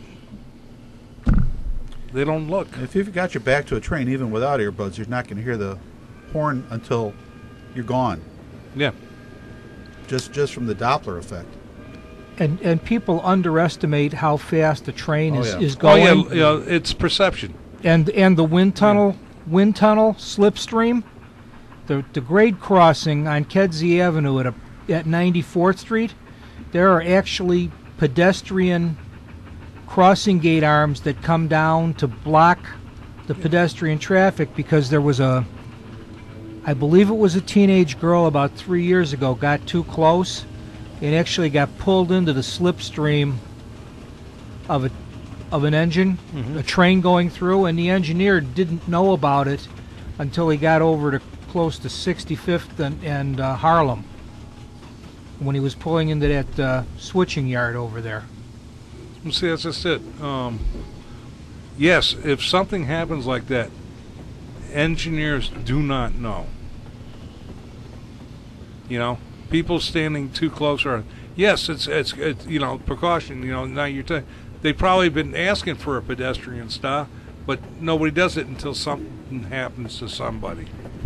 They don't look. If you've got your back to a train, even without earbuds, you're not going to hear the horn until you're gone. Yeah. Just just from the Doppler effect. And and people underestimate how fast a train Oh, is, yeah. is Oh going. yeah, yeah. It's perception. and and the wind tunnel wind tunnel slipstream, the the grade crossing on Kedzie Avenue at a, at ninety-fourth Street, there are actually pedestrian crossing gate arms that come down to block the pedestrian traffic because there was a, I believe it was a teenage girl about three years ago got too close and actually got pulled into the slipstream of a of an engine, Mhm. a train going through, and the engineer didn't know about it until he got over to close to sixty-fifth and, and uh, Harlem when he was pulling into that uh, switching yard over there. Well, see, that's just it. Um, yes, if something happens like that, engineers do not know. You know, people standing too close are. Yes, it's it's, it's you know precaution. You know, now you're t- they've probably been asking for a pedestrian stop, but nobody does it until something happens to somebody.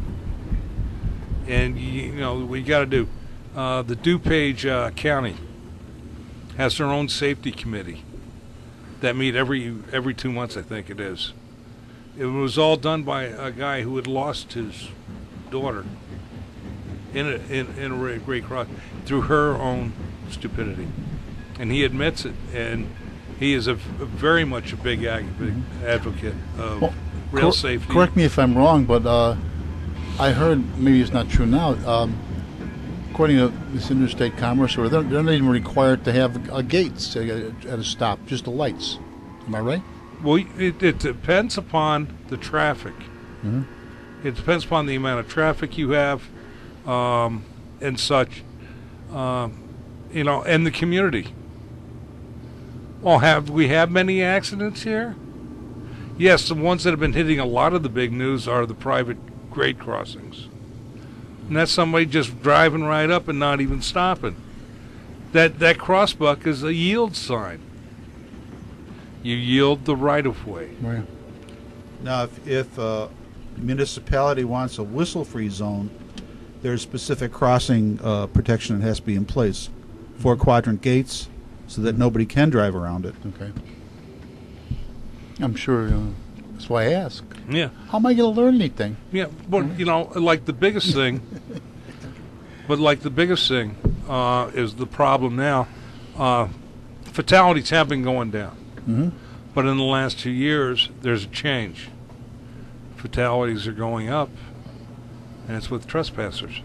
And you, you know, we got to do. Uh, the DuPage uh, County has their own safety committee that meet every every two months, I think it is. It was all done by a guy who had lost his daughter in a, in, in a great cross through her own stupidity, and he admits it. And he is a, v- a very much a big advocate, advocate of Well, rail cor- safety. Correct me if I'm wrong, but uh, I heard, maybe it's not true now, um, according to this interstate commerce, or they're, they're not even required to have uh, gates uh, at a stop, just the lights. Am I right? Well, it, it depends upon the traffic. Mhm. It depends upon the amount of traffic you have, um, and such. Um, you know, and the community. Well, have we had many accidents here? Yes, the ones that have been hitting a lot of the big news are the private grade crossings. And that's somebody just driving right up and not even stopping. That that crossbuck is a yield sign. You yield the right-of-way. Right. Now, if, if a municipality wants a whistle-free zone, there's specific crossing uh, protection that has to be in place. Four quadrant gates so that nobody can drive around it. Okay. I'm sure, uh, that's why I ask. Yeah. How am I going to learn anything? Yeah, but you know, like the biggest thing, but like the biggest thing uh, is the problem now. Uh, fatalities have been going down, Mhm. but in the last two years, there's a change. Fatalities are going up, and it's with trespassers.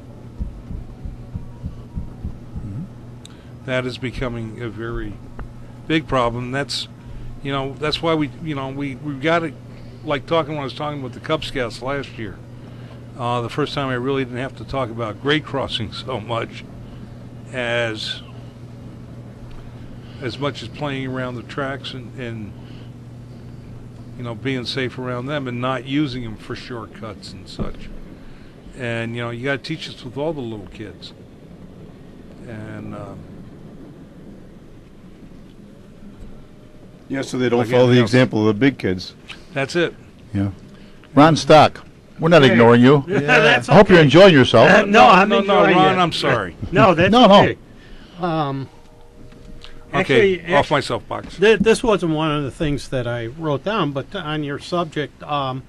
That is becoming a very big problem. That's, you know, that's why we, you know, we we got to, like talking when I was talking with the Cub Scouts last year. Uh, the first time I really didn't have to talk about grade crossing so much as as much as playing around the tracks and, and you know, being safe around them and not using them for shortcuts and such. And, you know, you got to teach this with all the little kids. And, uh, Yeah, so they don't Like follow the anything else. example of the big kids. that's it. Yeah. Ron Stock, we're not Hey. ignoring you. That's I hope you're okay. enjoying yourself. Uh, no, I'm no, no, enjoying Ron, it. I'm sorry. No, that's No, no. okay. Um, Okay, actually, off actu- my soapbox. th- this wasn't one of the things that I wrote down, but on your subject, um,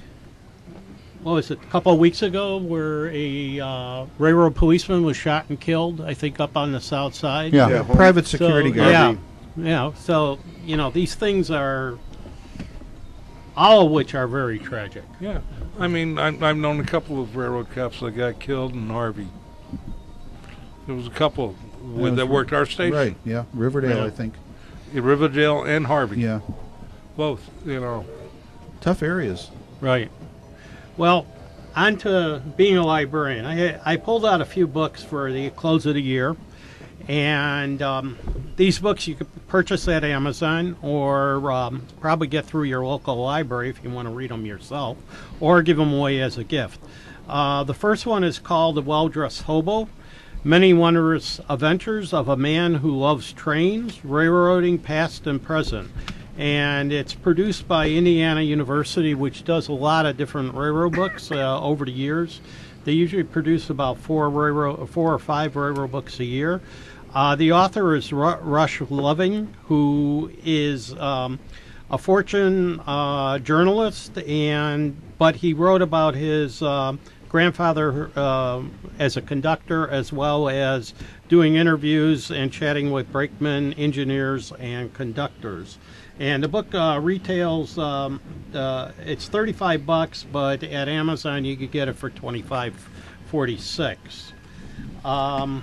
what was it, a couple of weeks ago, where a uh, railroad policeman was shot and killed, I think up on the south side? Yeah, Yeah, home- private So, security guard. yeah, yeah. So, you know, these things are, all of which are very tragic. Yeah. I mean, I, I've known a couple of railroad cops that got killed in Harvey. There was a couple with, Yeah, that worked our station. Right, yeah. Riverdale, Yeah. I think. In Riverdale and Harvey. Yeah. Both, you know. Tough areas. Right. Well, on to being a librarian. I, I pulled out a few books for the close of the year. And um, these books you could purchase at Amazon or um, probably get through your local library if you want to read them yourself, or give them away as a gift. Uh, the first one is called The Well-Dressed Hobo, Many Wondrous Adventures of a Man Who Loves Trains, Railroading Past and Present. And it's produced by Indiana University, which does a lot of different railroad books uh, over the years. They usually produce about four railroad, four or five railroad books a year. Uh, the author is Ru- Rush Loving, who is um, a Fortune uh, journalist, and but he wrote about his uh, grandfather uh, as a conductor, as well as doing interviews and chatting with brakemen, engineers, and conductors. And the book uh, retails, um, uh, it's thirty-five bucks, but at Amazon you could get it for twenty-five forty-six. Um,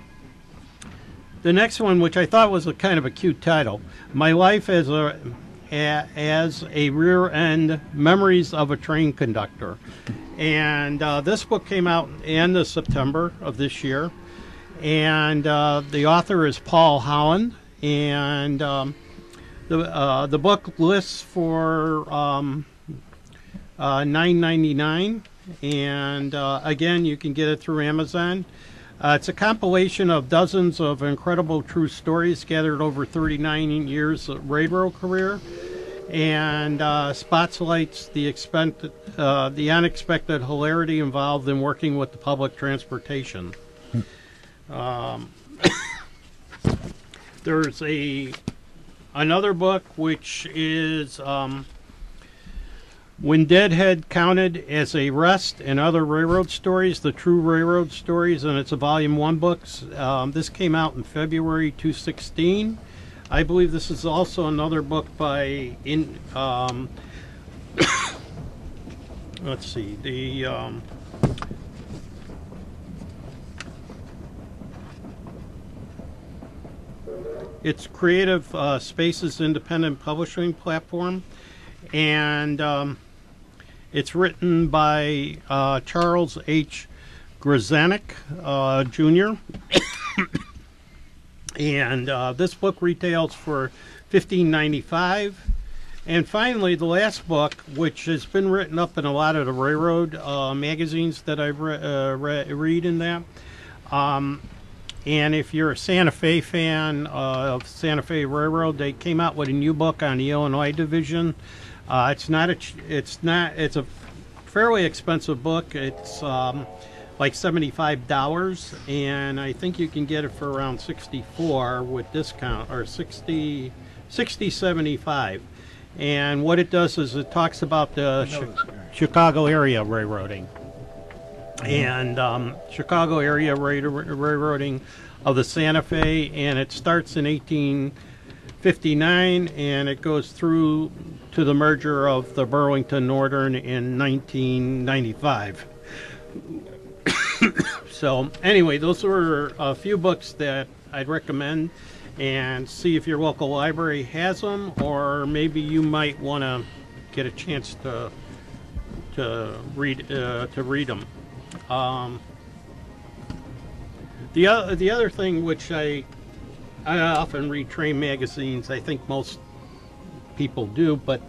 the next one, which I thought was a kind of a cute title, My Life as a a, as a Rear End, Memories of a Train Conductor. And uh, this book came out in the end of September of this year. And uh, the author is Paul Holland. And um, the uh, the book lists for um, uh, nine ninety-nine. And uh, again, you can get it through Amazon. Uh, it's a compilation of dozens of incredible true stories gathered over thirty-nine years of railroad career, and uh, spotlights the expect, uh, the unexpected hilarity involved in working with the public transportation. um, there's a another book which is um, When Deadhead Counted as a Rest and Other Railroad Stories, The True Railroad Stories, and it's a volume one book. Um, this came out in February two sixteen. I believe this is also another book by, in, um, let's see, the, um, it's Creative uh, Spaces Independent Publishing Platform, and um, it's written by uh, Charles H. Grzanek, uh, Junior and uh, this book retails for fifteen ninety-five. And finally, the last book, which has been written up in a lot of the railroad uh, magazines that I re- uh, re- read in that. Um, and if you're a Santa Fe fan uh, of Santa Fe Railroad, they came out with a new book on the Illinois division. Uh, it's not a. Ch- it's not. It's a fairly expensive book. It's um, like seventy-five dollars, and I think you can get it for around sixty-four with discount, or sixty, sixty seventy-five. And what it does is it talks about the chi- Chicago area railroading, and um, Chicago area ra- railroading of the Santa Fe, and it starts in eighteen fifty-nine, and it goes through to the merger of the Burlington Northern in nineteen ninety-five. So anyway, those were a few books that I'd recommend, and see if your local library has them, or maybe you might want to get a chance to to read uh, to read them. Um, the other the other thing, which I I often read train magazines. I think most people do, but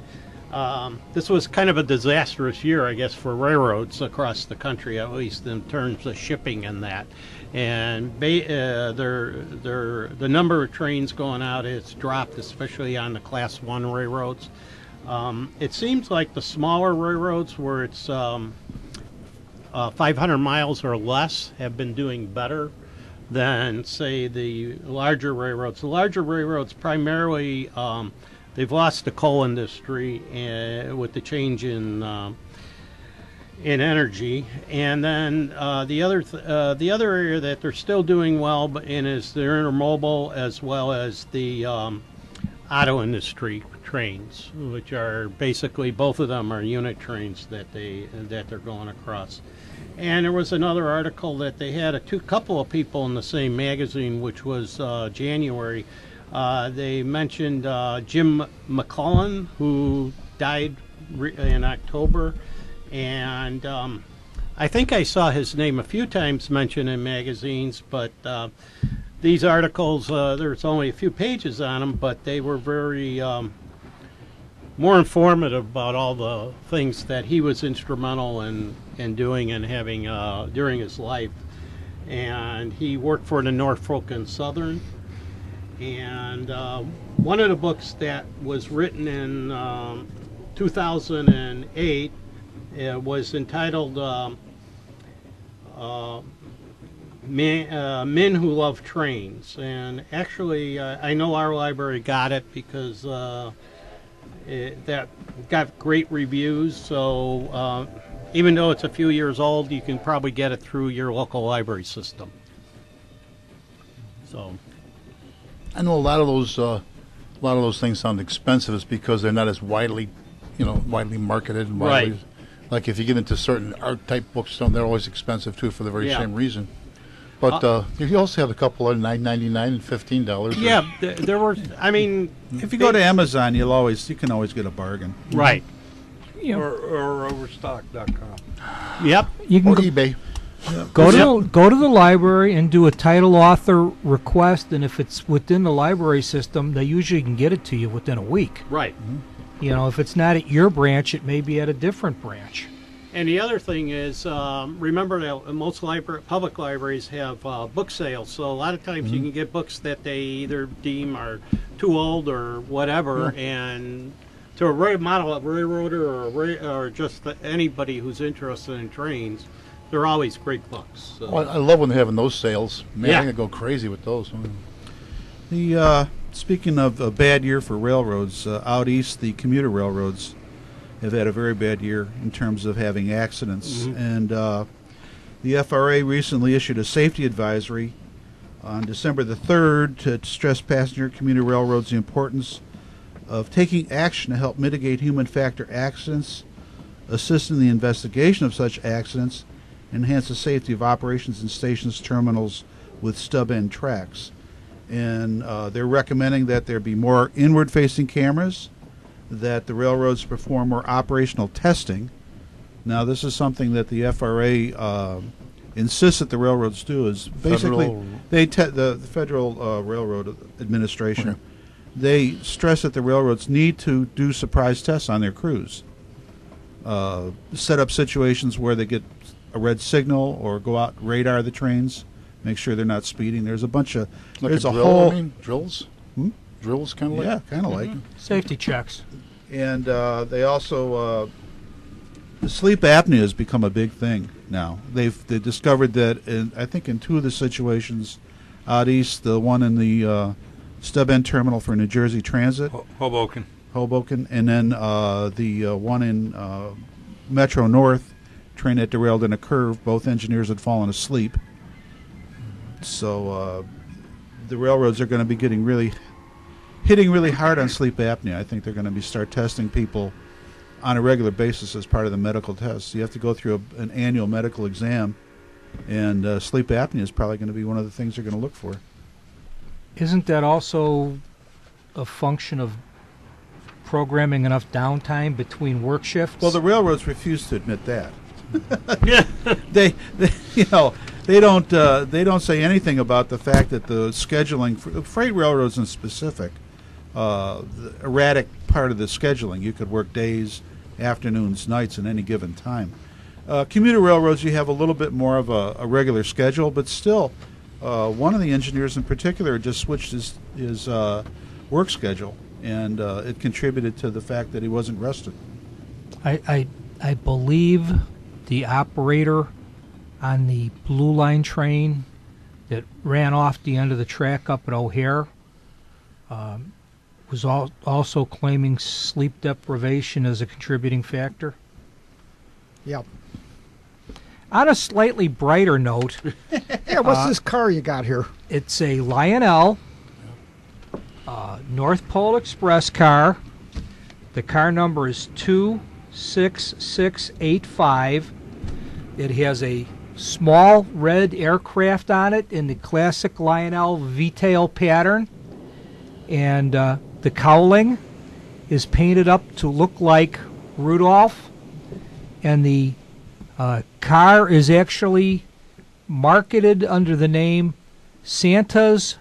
Um, this was kind of a disastrous year, I guess, for railroads across the country, at least in terms of shipping and that. And ba- uh, their, their, the number of trains going out has dropped, especially on the Class One railroads. Um, it seems like the smaller railroads, where it's um, uh, five hundred miles or less, have been doing better than, say, the larger railroads. The larger railroads primarily, um, they've lost the coal industry uh, with the change in um, in energy, and then uh, the other th- uh, the other area that they're still doing well but in is the intermodal, as well as the um, auto industry trains, which are basically, both of them are unit trains that they that they're going across. And there was another article that they had a two couple of people in the same magazine, which was uh, January. Uh, they mentioned uh, Jim McCullen, who died re- in October, and um, I think I saw his name a few times mentioned in magazines, but uh, these articles, uh, there's only a few pages on them, but they were very um, more informative about all the things that he was instrumental in, in doing and having uh, during his life. And he worked for the Norfolk and Southern. And uh, one of the books that was written in um, two thousand eight uh, was entitled um, uh, Men, uh, Men Who Love Trains. And actually, uh, I know our library got it because uh, it, that got great reviews. So uh, even though it's a few years old, you can probably get it through your local library system. So I know a lot of those, uh, a lot of those things sound expensive. It's because they're not as widely, you know, widely marketed. And widely, Right. Like if you get into certain art type books, they're always expensive too for the very Yeah. same reason. But uh, you also have a couple of nine ninety nine and fifteen dollars. yeah, th- there were. I mean, If you go to Amazon, you'll always you can always get a bargain. right. You know, Or, or overstock dot com. Yep. you can Or go, eBay. go to the, go to the library and do a title author request, and if it's within the library system, they usually can get it to you within a week. Right. You know, if it's not at your branch, it may be at a different branch. And the other thing is, um, remember that most libra- public libraries have uh, book sales. So a lot of times you can get books that they either deem are too old or whatever, and to a ra- model a railroader or a ra- or just the, anybody who's interested in trains, they're always great books. So. Well, I love when they're having those sales. Man, Yeah. I could go crazy with those. The uh, speaking of a bad year for railroads, uh, out east the commuter railroads have had a very bad year in terms of having accidents, and uh, the F R A recently issued a safety advisory on December the third to stress passenger commuter railroads the importance of taking action to help mitigate human factor accidents, assist in the investigation of such accidents, enhance the safety of operations in stations, terminals with stub-end tracks. And uh, they're recommending that there be more inward-facing cameras, that the railroads perform more operational testing. Now, this is something that the F R A uh, insists that the railroads do. Is basically Federal- they te- the, the Federal uh, Railroad Administration. Okay. They stress that the railroads need to do surprise tests on their crews. Uh, set up situations where they get a red signal or go out and radar the trains, make sure they're not speeding. There's a bunch of Like there's a, a, drill, whole I mean, drills. Hmm? Drills, kind of like. yeah, kind of like. Safety checks. And uh, they also uh, the sleep apnea has become a big thing now. They've they discovered that in, I think in two of the situations out east, the one in the uh, stub end terminal for New Jersey Transit, Ho- Hoboken. Hoboken, and then uh, the uh, one in uh, Metro North, train that derailed in a curve. Both engineers had fallen asleep. So uh, the railroads are going to be getting really hitting really hard on sleep apnea. I think they're going to be start testing people on a regular basis as part of the medical tests. You have to go through a, an annual medical exam, and uh, sleep apnea is probably going to be one of the things they're going to look for. Isn't that also a function of programming enough downtime between work shifts? Well, the railroads refuse to admit that. they, they, you know, they don't. Uh, they don't say anything about the fact that the scheduling for freight railroads in specific, uh, the erratic p- part of the scheduling. You could work days, afternoons, nights, at any given time. Uh, commuter railroads, you have a little bit more of a, a regular schedule, but still, uh, one of the engineers in particular just switched his, his uh, work schedule, and uh, it contributed to the fact that he wasn't rested. I, I, I believe the operator on the Blue Line train that ran off the end of the track up at O'Hare um, was al- also claiming sleep deprivation as a contributing factor. Yep. On a slightly brighter note, Yeah, what's Uh, this car you got here? it's a Lionel uh, North Pole Express car. The car number is two six six eight five. It has a small red aircraft on it in the classic Lionel V-tail pattern. And uh, the cowling is painted up to look like Rudolph. And the uh, car is actually marketed under the name Santa's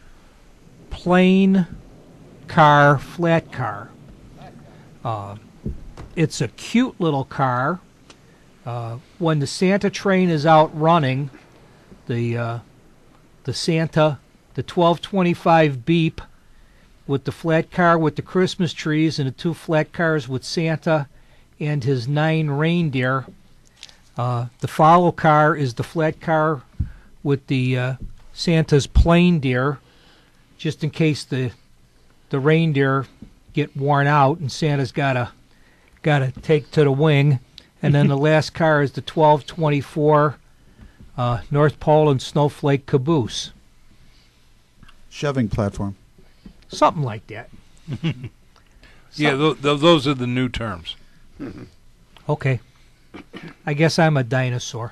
Plain Car Flat Car. Uh, it's a cute little car. Uh, when the Santa train is out running, the uh, the Santa, the twelve twenty-five beep with the flat car with the Christmas trees and the two flat cars with Santa and his nine reindeer. Uh, the follow car is the flat car with the uh, Santa's plain deer, just in case the the reindeer get worn out and Santa's gotta gotta take to the wing. And then the last car is the twelve twenty-four uh, North Pole and Snowflake caboose, Shoving platform. something like that. Yeah, th- th- those are the new terms. Okay, I guess I'm a dinosaur.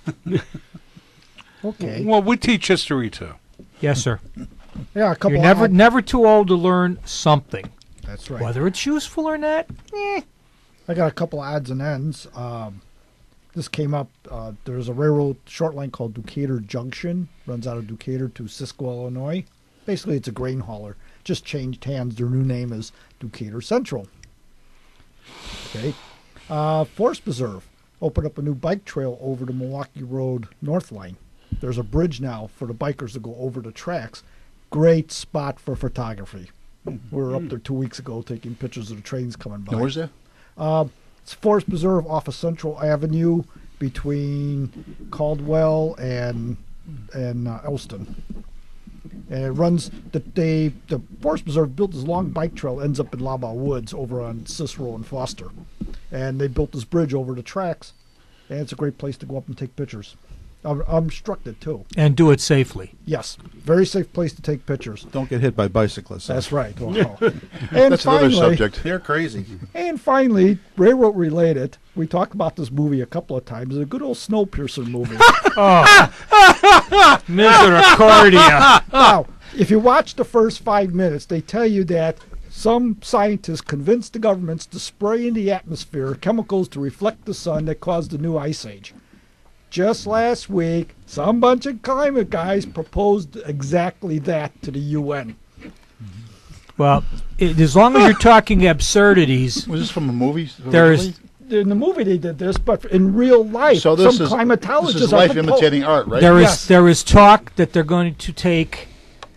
Okay. Well, we teach history too. Yes, sir. Yeah, a couple. You're never odd- never too old to learn something. That's right. Whether it's useful or not, eh. I got a couple odds and ends. Um, this came up. Uh, there's a railroad short line called Decatur Junction. Runs out of Decatur to Cisco, Illinois. Basically, it's a grain hauler. Just changed hands. Their new name is Decatur Central. Okay. Uh, Forest Preserve opened up a new bike trail over the Milwaukee Road North Line. There's a bridge now for the bikers to go over the tracks. Great spot for photography. We were up there two weeks ago taking pictures of the trains coming by. Now, where's that? Uh, it's Forest Preserve off of Central Avenue between Caldwell and and uh, Elston. And it runs the they the Forest Preserve built this long bike trail, ends up in Lava Woods over on Cicero and Foster, and they built this bridge over the tracks, and it's a great place to go up and take pictures. I'm, I'm instructed too. And do it safely. Yes, very safe place to take pictures. Don't get hit by bicyclists. That's right. Wow. And That's finally, another subject. They're crazy. And finally, railroad related, we talked about this movie a couple of times. It's a good old Snowpiercer movie. Misericordia. Now, if you watch the first five minutes, they tell you that some scientists convinced the governments to spray in the atmosphere chemicals to reflect the sun that caused the new ice age. Just last week, some bunch of climate guys proposed exactly that to the U N. Well, it, as long as you're talking absurdities, Was this from a movie? there's In the movie they did this, but in real life, So this some is climatologists this is are life propo- imitating art, right? there is Yes. there is talk that they're going to take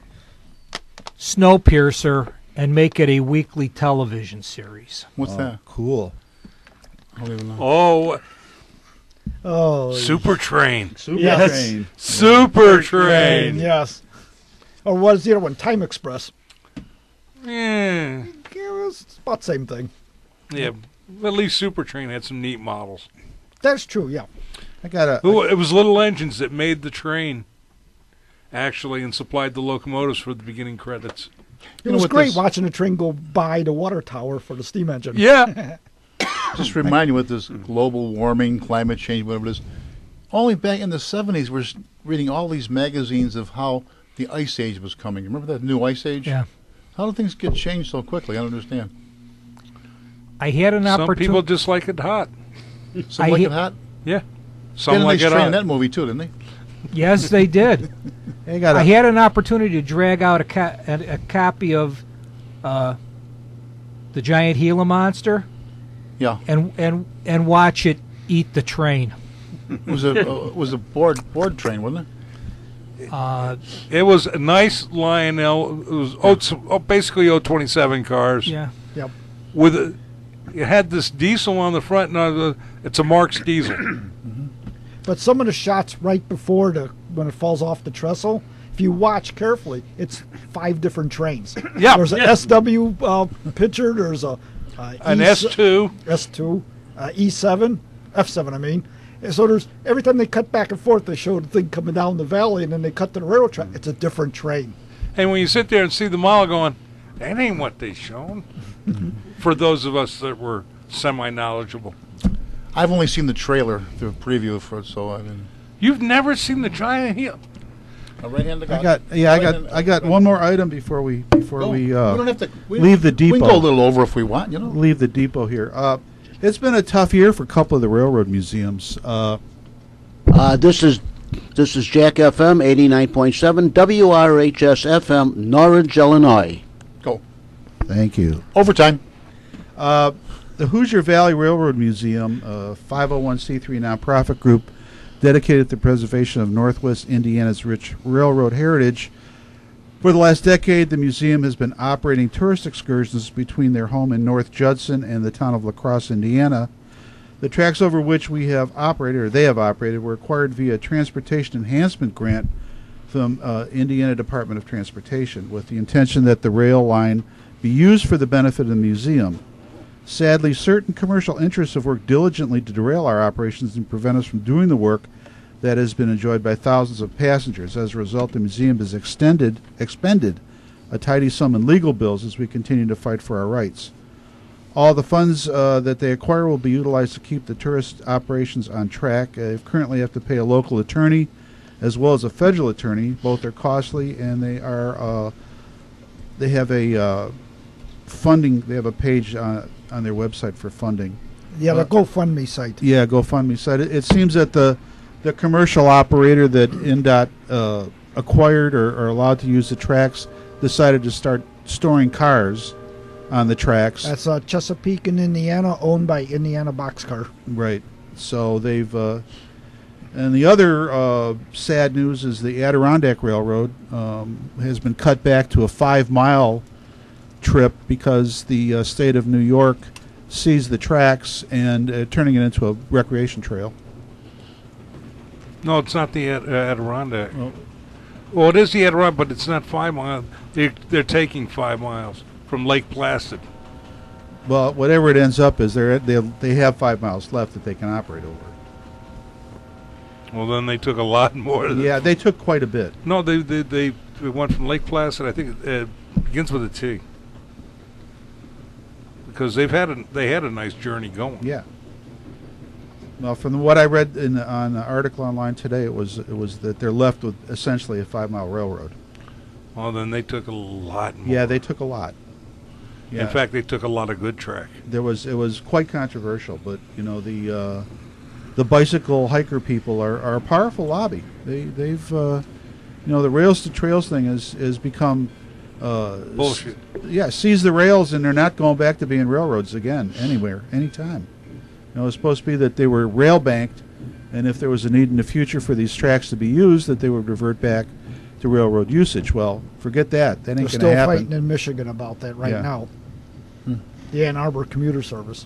Snowpiercer and make it a weekly television series. What's Oh, that? cool. I don't even know. Oh, Oh, Super Train. Super Yes. train. Super Train. yes. Or what is the other one? Time Express. Yeah. Yeah, it's about the same thing. Yeah. At least Super Train had some neat models. That's true, yeah. I got a. Ooh, it was little engines that made the train, actually, and supplied the locomotives for the beginning credits. It know was what great this- watching the train go by the water tower for the steam engine. Yeah. Just remind you with this global warming, climate change, whatever it is. Only back in the seventies, we're s- reading all these magazines of how the ice age was coming. Remember that new ice age? Yeah. How do things get changed so quickly? I don't understand. I had an Some opportunity. people just like it hot. Some I like hate- it hot. Yeah. They Some had a like nice it train in hot. that movie too, didn't they? Yes, they did. I got I a. had an opportunity to drag out a, a, a copy of uh, the Ice Age. It was great watching the train go by the water tower for the beginning credits. You know what this- It was great watching the train go by the water tower for the steam engine. uh, watching the train go by the water tower for the beginning credits. You know what this- Yeah. I had an opportunity to drag out a, ca- a, a copy of uh, the giant Gila monster, Yeah. and and and watch it eat the train. It was a uh, it was a board board train, wasn't it? Uh, It was a nice Lionel. It was oh, oh, basically oh twenty-seven cars. yeah. Yep. With a, it had this diesel on the front. No, it's a Marx diesel. But some of the shots right before the when it falls off the trestle, if you watch carefully, it's five different trains. Yeah. There's an S W uh, picture. There's a uh, An E S two. S two, uh, E seven, F seven. I mean, and so there's every time they cut back and forth, they show the thing coming down the valley, and then they cut to the railroad track. It's a different train. And when you sit there and see the model going, that ain't what they shown. For those of us that were semi-knowledgeable. I've only seen the trailer, the preview for it, so I didn't. You've never seen the giant heel. A right-handed guy. I got yeah, I got Right-handed- I got one more item before we before Go. we uh, we don't have to we leave the We can depot. go a little over if we want, you know. leave the depot here. Uh, it's been a tough year for a couple of the railroad museums. Uh, Uh, this is this is Jack F M eighty-nine point seven W R H S F M, Norridge, Illinois. Go. thank you. Overtime. Uh, the Hoosier Valley Railroad Museum, a five oh one c three nonprofit group dedicated to the preservation of Northwest Indiana's rich railroad heritage. For the last decade, the museum has been operating tourist excursions between their home in North Judson and the town of La Crosse, Indiana. The tracks over which we have operated, or they have operated, were acquired via a transportation enhancement grant from uh, Indiana Department of Transportation, with the intention that the rail line be used for the benefit of the museum. Sadly, certain commercial interests have worked diligently to derail our operations and prevent us from doing the work that has been enjoyed by thousands of passengers. As a result, the museum has extended, expended a tidy sum in legal bills as we continue to fight for our rights. All the funds uh, that they acquire will be utilized to keep the tourist operations on track. Uh, they currently have to pay a local attorney as well as a federal attorney. Both are costly, and they are uh, they have a uh, funding. They have a page on on their website for funding. Yeah, the Uh, GoFundMe site. Yeah, GoFundMe site. It, it seems that the the commercial operator that N D O T uh, acquired or, or allowed to use the tracks decided to start storing cars on the tracks. That's uh, Chesapeake in Indiana, owned by Indiana Boxcar. Right. So they've. Uh, and the other uh, sad news is the Adirondack Railroad um, has been cut back to a five-mile trip because the uh, state of New York seized the tracks and uh, turning it into a recreation trail. No, it's not the Ad- uh, Adirondack. Oh. Well, it is the Adirondack, but it's not five miles. They're, they're taking five miles from Lake Placid. Well, whatever it ends up is, they they they have five miles left that they can operate over. Well, then they took a lot more. Than Yeah, they took quite a bit. No, they, they they they went from Lake Placid. I think it uh, begins with a T. Because they've had a they had a nice journey going. Yeah. Well, from what I read in the, on the article online today, it was it was that they're left with essentially a five-mile railroad. Well, then they took a lot more. Yeah, they took a lot. Yeah. In fact, they took a lot of good track. There was it was quite controversial, but you know the uh, the bicycle hiker people are, are a powerful lobby. They they've uh, you know the rails to trails thing has has become uh, Bullshit. s- yeah, seize the rails, and they're not going back to being railroads again anywhere, anytime. You know, it's supposed to be that they were rail banked, and if there was a need in the future for these tracks to be used, that they would revert back to railroad usage. Well, forget that. That They're ain't going still to happen. fighting in Michigan about that right Yeah. now. The Ann Arbor commuter service.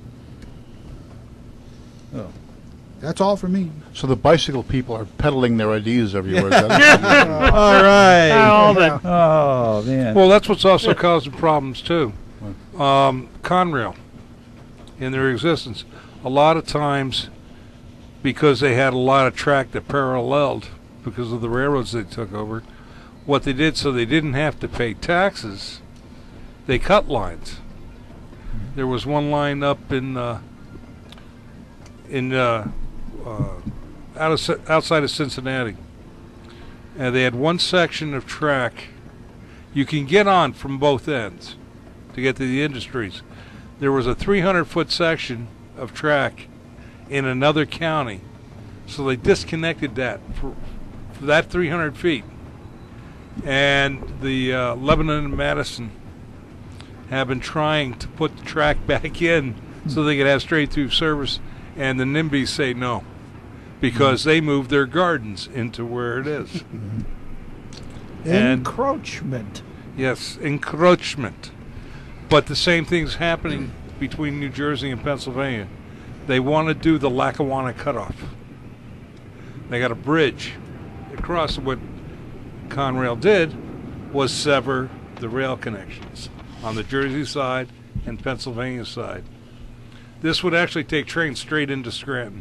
Oh. That's all for me. So the bicycle people are peddling their ideas everywhere. All right. All that. Oh man. Well, that's what's also causing problems too. Um, Conrail, in their existence, a lot of times, because they had a lot of track that paralleled because of the railroads they took over, what they did so they didn't have to pay taxes, they cut lines. There was one line up in uh, in uh, uh, out of, Ci- outside of Cincinnati, and they had one section of track you can get on from both ends to get to the industries. There was a three hundred foot section of track in another county, so they disconnected that for, for that three hundred feet. And the uh, Lebanon and Madison have been trying to put the track back in so they could have straight through service, and the NIMBYs say no because mm-hmm. they moved their gardens into where it is. Mm-hmm. And encroachment. Yes, encroachment. But the same thing's happening between New Jersey and Pennsylvania. They want to do the Lackawanna cutoff. They got a bridge across. What Conrail did was sever the rail connections on the Jersey side and Pennsylvania side. This would actually take trains straight into Scranton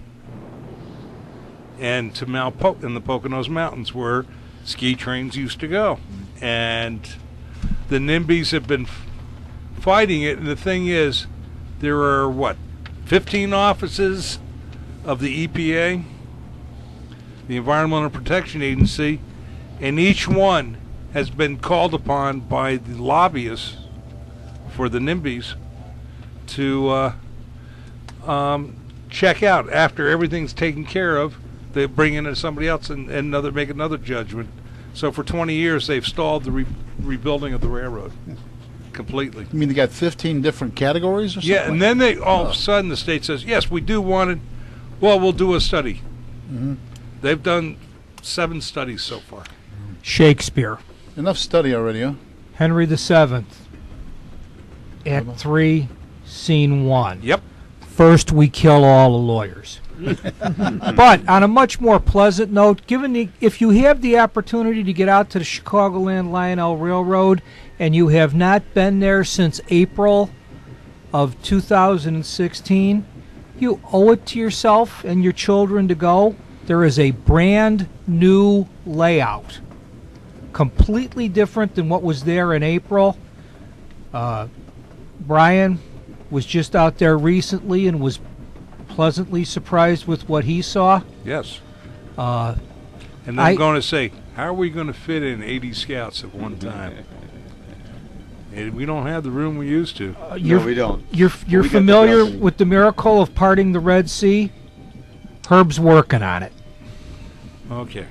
and to Mount po- in the Poconos Mountains where ski trains used to go. And the NIMBYs have been f- fighting it. And the thing is, there are, what, fifteen offices of the E P A, the Environmental Protection Agency, and each one has been called upon by the lobbyists for the NIMBYs to uh, um, check out after everything's taken care of. They bring in somebody else and, and another make another judgment. So for twenty years, they've stalled the re- rebuilding of the railroad completely. You mean they got fifteen different categories or something? Yeah, and then they all of a sudden the state says, yes, we do want it. Well, we'll do a study. Mm-hmm. They've done seven studies so far. Shakespeare. Enough study already, huh? Henry the Seventh. Act three, scene one. Yep. First, we kill all the lawyers. But on a much more pleasant note, given the, if you have the opportunity to get out to the Chicagoland Lionel Railroad and you have not been there since April of two thousand sixteen, you owe it to yourself and your children to go. There is a brand new layout, completely different than what was there in April. Uh, Brian was just out there recently and was pleasantly surprised with what he saw. Yes. Uh, and I'm going to say, how are we going to fit in eighty scouts at one time? And we don't have the room we used to. Uh, no, we don't. You're you're we familiar the with the miracle of parting the Red Sea? Herb's working on it. Okay.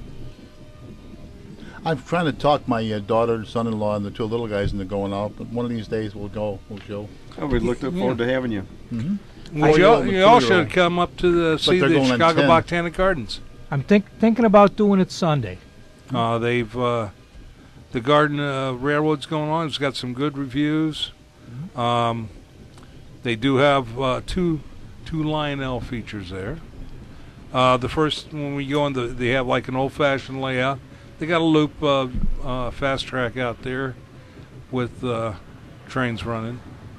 I'm trying to talk my uh, daughter, son-in-law, and the two little guys into going out, but one of these days we'll go. We'll show. Oh, we look forward yeah. to having you. Mm-hmm. Well, you, all, you all should come up to the see the Chicago Botanic Gardens. I'm think, thinking about doing it Sunday. Uh, they've uh, the Garden uh, Railroad's going on. It's got some good reviews. Mm-hmm. Um, they do have uh, two two Lionel features there. Uh, the first when we go on, the, they have like an old-fashioned layout. They got a loop uh, uh, fast track out there with uh, trains running.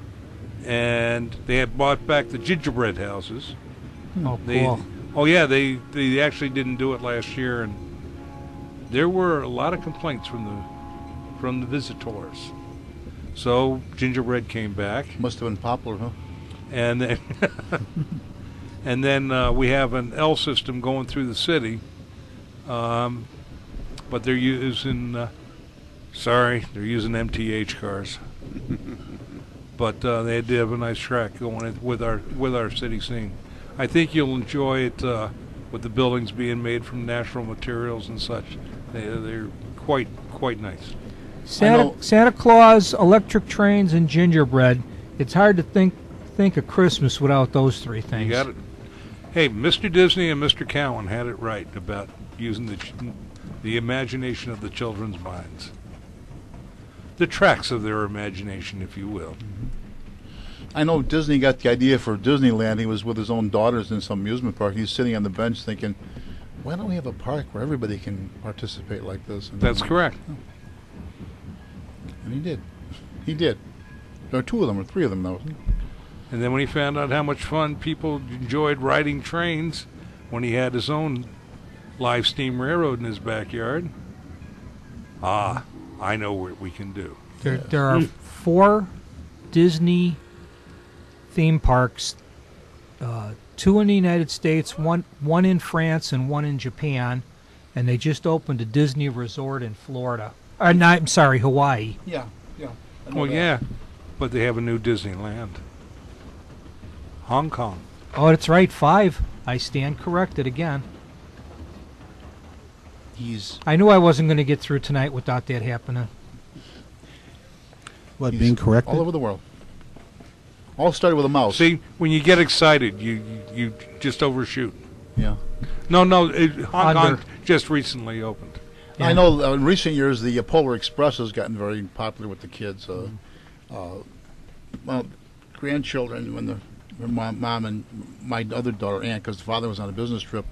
And they had bought back the gingerbread houses. Oh, they, cool. Oh, yeah, they, they actually didn't do it last year. And there were a lot of complaints from the from the visitors. So gingerbread came back. Must have been popular, huh? And then, and then uh, we have an L system going through the city. Um, but they're using, uh, sorry, they're using M T H cars. But uh, they did have a nice track going with our with our city scene. I think you'll enjoy it uh, with the buildings being made from natural materials and such. They, they're quite quite nice. Santa, Santa Claus, electric trains, and gingerbread. It's hard to think think of Christmas without those three things. You got it. Hey, Mister Disney and Mister Cowan had it right about using the ch- the imagination of the children's minds. The tracks of their imagination, if you will. I know Disney got the idea for Disneyland. He was with his own daughters in some amusement park. He's sitting on the bench thinking, why don't we have a park where everybody can participate like this? And That's then, correct. Oh. And he did. He did. There are two of them, or three of them now. And then when he found out how much fun people enjoyed riding trains when he had his own live steam railroad in his backyard, ah, I know what we can do. There, there are four Disney theme parks, uh, two in the United States, one one in France, and one in Japan, and they just opened a Disney resort in Florida. Uh, no, I'm sorry, Hawaii. Yeah, yeah. Well, that. yeah, but they have a new Disneyland. Hong Kong. Oh, that's right, five. I stand corrected again. He's. I knew I wasn't going to get through tonight without that happening. What, He's being corrected? all over the world. All started with a mouse. See, when you get excited, you you, you just overshoot. Yeah. No, no, it, Hong Under. Kong just recently opened. Yeah. I know uh, in recent years the uh, Polar Express has gotten very popular with the kids. Uh, uh, well, grandchildren, when the when my mom and my other daughter, Aunt, because the father was on a business trip,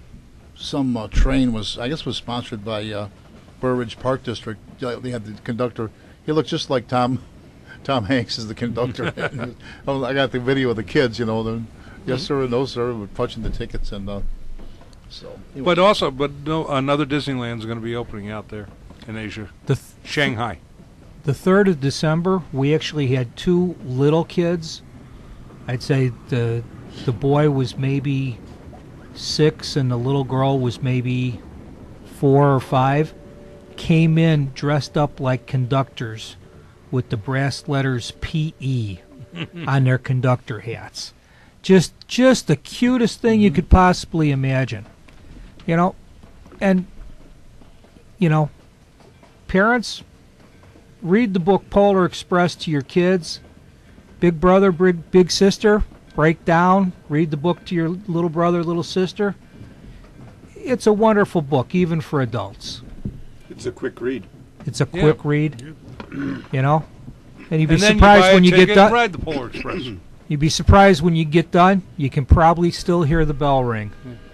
some uh, train was, I guess, was sponsored by uh, Burridge Park District. They had the conductor. He looked just like Tom Tom Hanks as the conductor. Oh, I got the video of the kids, you know. The, yes, sir, and no, sir, with punching the tickets. And uh, so. Anyway. But also, but no, another Disneyland is going to be opening out there in Asia, The th- Shanghai. the third of December, we actually had two little kids. I'd say the the boy was maybe six and the little girl was maybe four or five. Came in dressed up like conductors with the brass letters P E on their conductor hats. Just just the cutest thing you could possibly imagine. You know, and you know, parents, read the book Polar Express to your kids. Big brother, big, big sister, break down, read the book to your little brother, little sister. It's a wonderful book, even for adults. It's a quick read. It's a Yeah. quick read, you know. And you'd be And then surprised you buy a when you ticket get and done. ride the Polar Express. You'd be surprised when you get done. You can probably still hear the bell ring.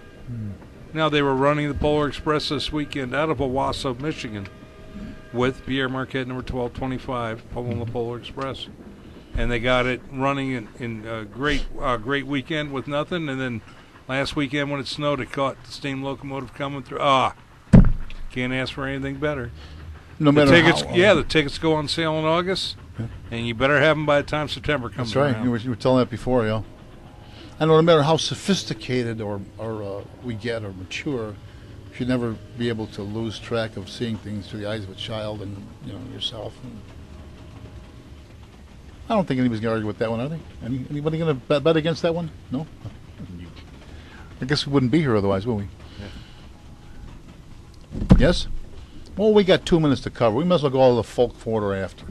Now, they were running the Polar Express this weekend out of Owasso, Michigan, with Pierre Marquette number twelve twenty-five, pulling the Polar Express. And they got it running in, in a great uh, great weekend with nothing. And then last weekend when it snowed, it caught the steam locomotive coming through. Ah, can't ask for anything better. no The matter tickets, how, uh, yeah, the tickets go on sale in August, and you better have them by the time September comes That's right. around. You were, you were telling that before, yeah. I know no matter how sophisticated or, or uh, we get or mature, you should never be able to lose track of seeing things through the eyes of a child and you know yourself. And I don't think anybody's going to argue with that one, are they? Any, anybody going to bet, bet against that one? No? I guess we wouldn't be here otherwise, would we? Yes? Well, we got two minutes to cover. We might as well go all the folk quarter after.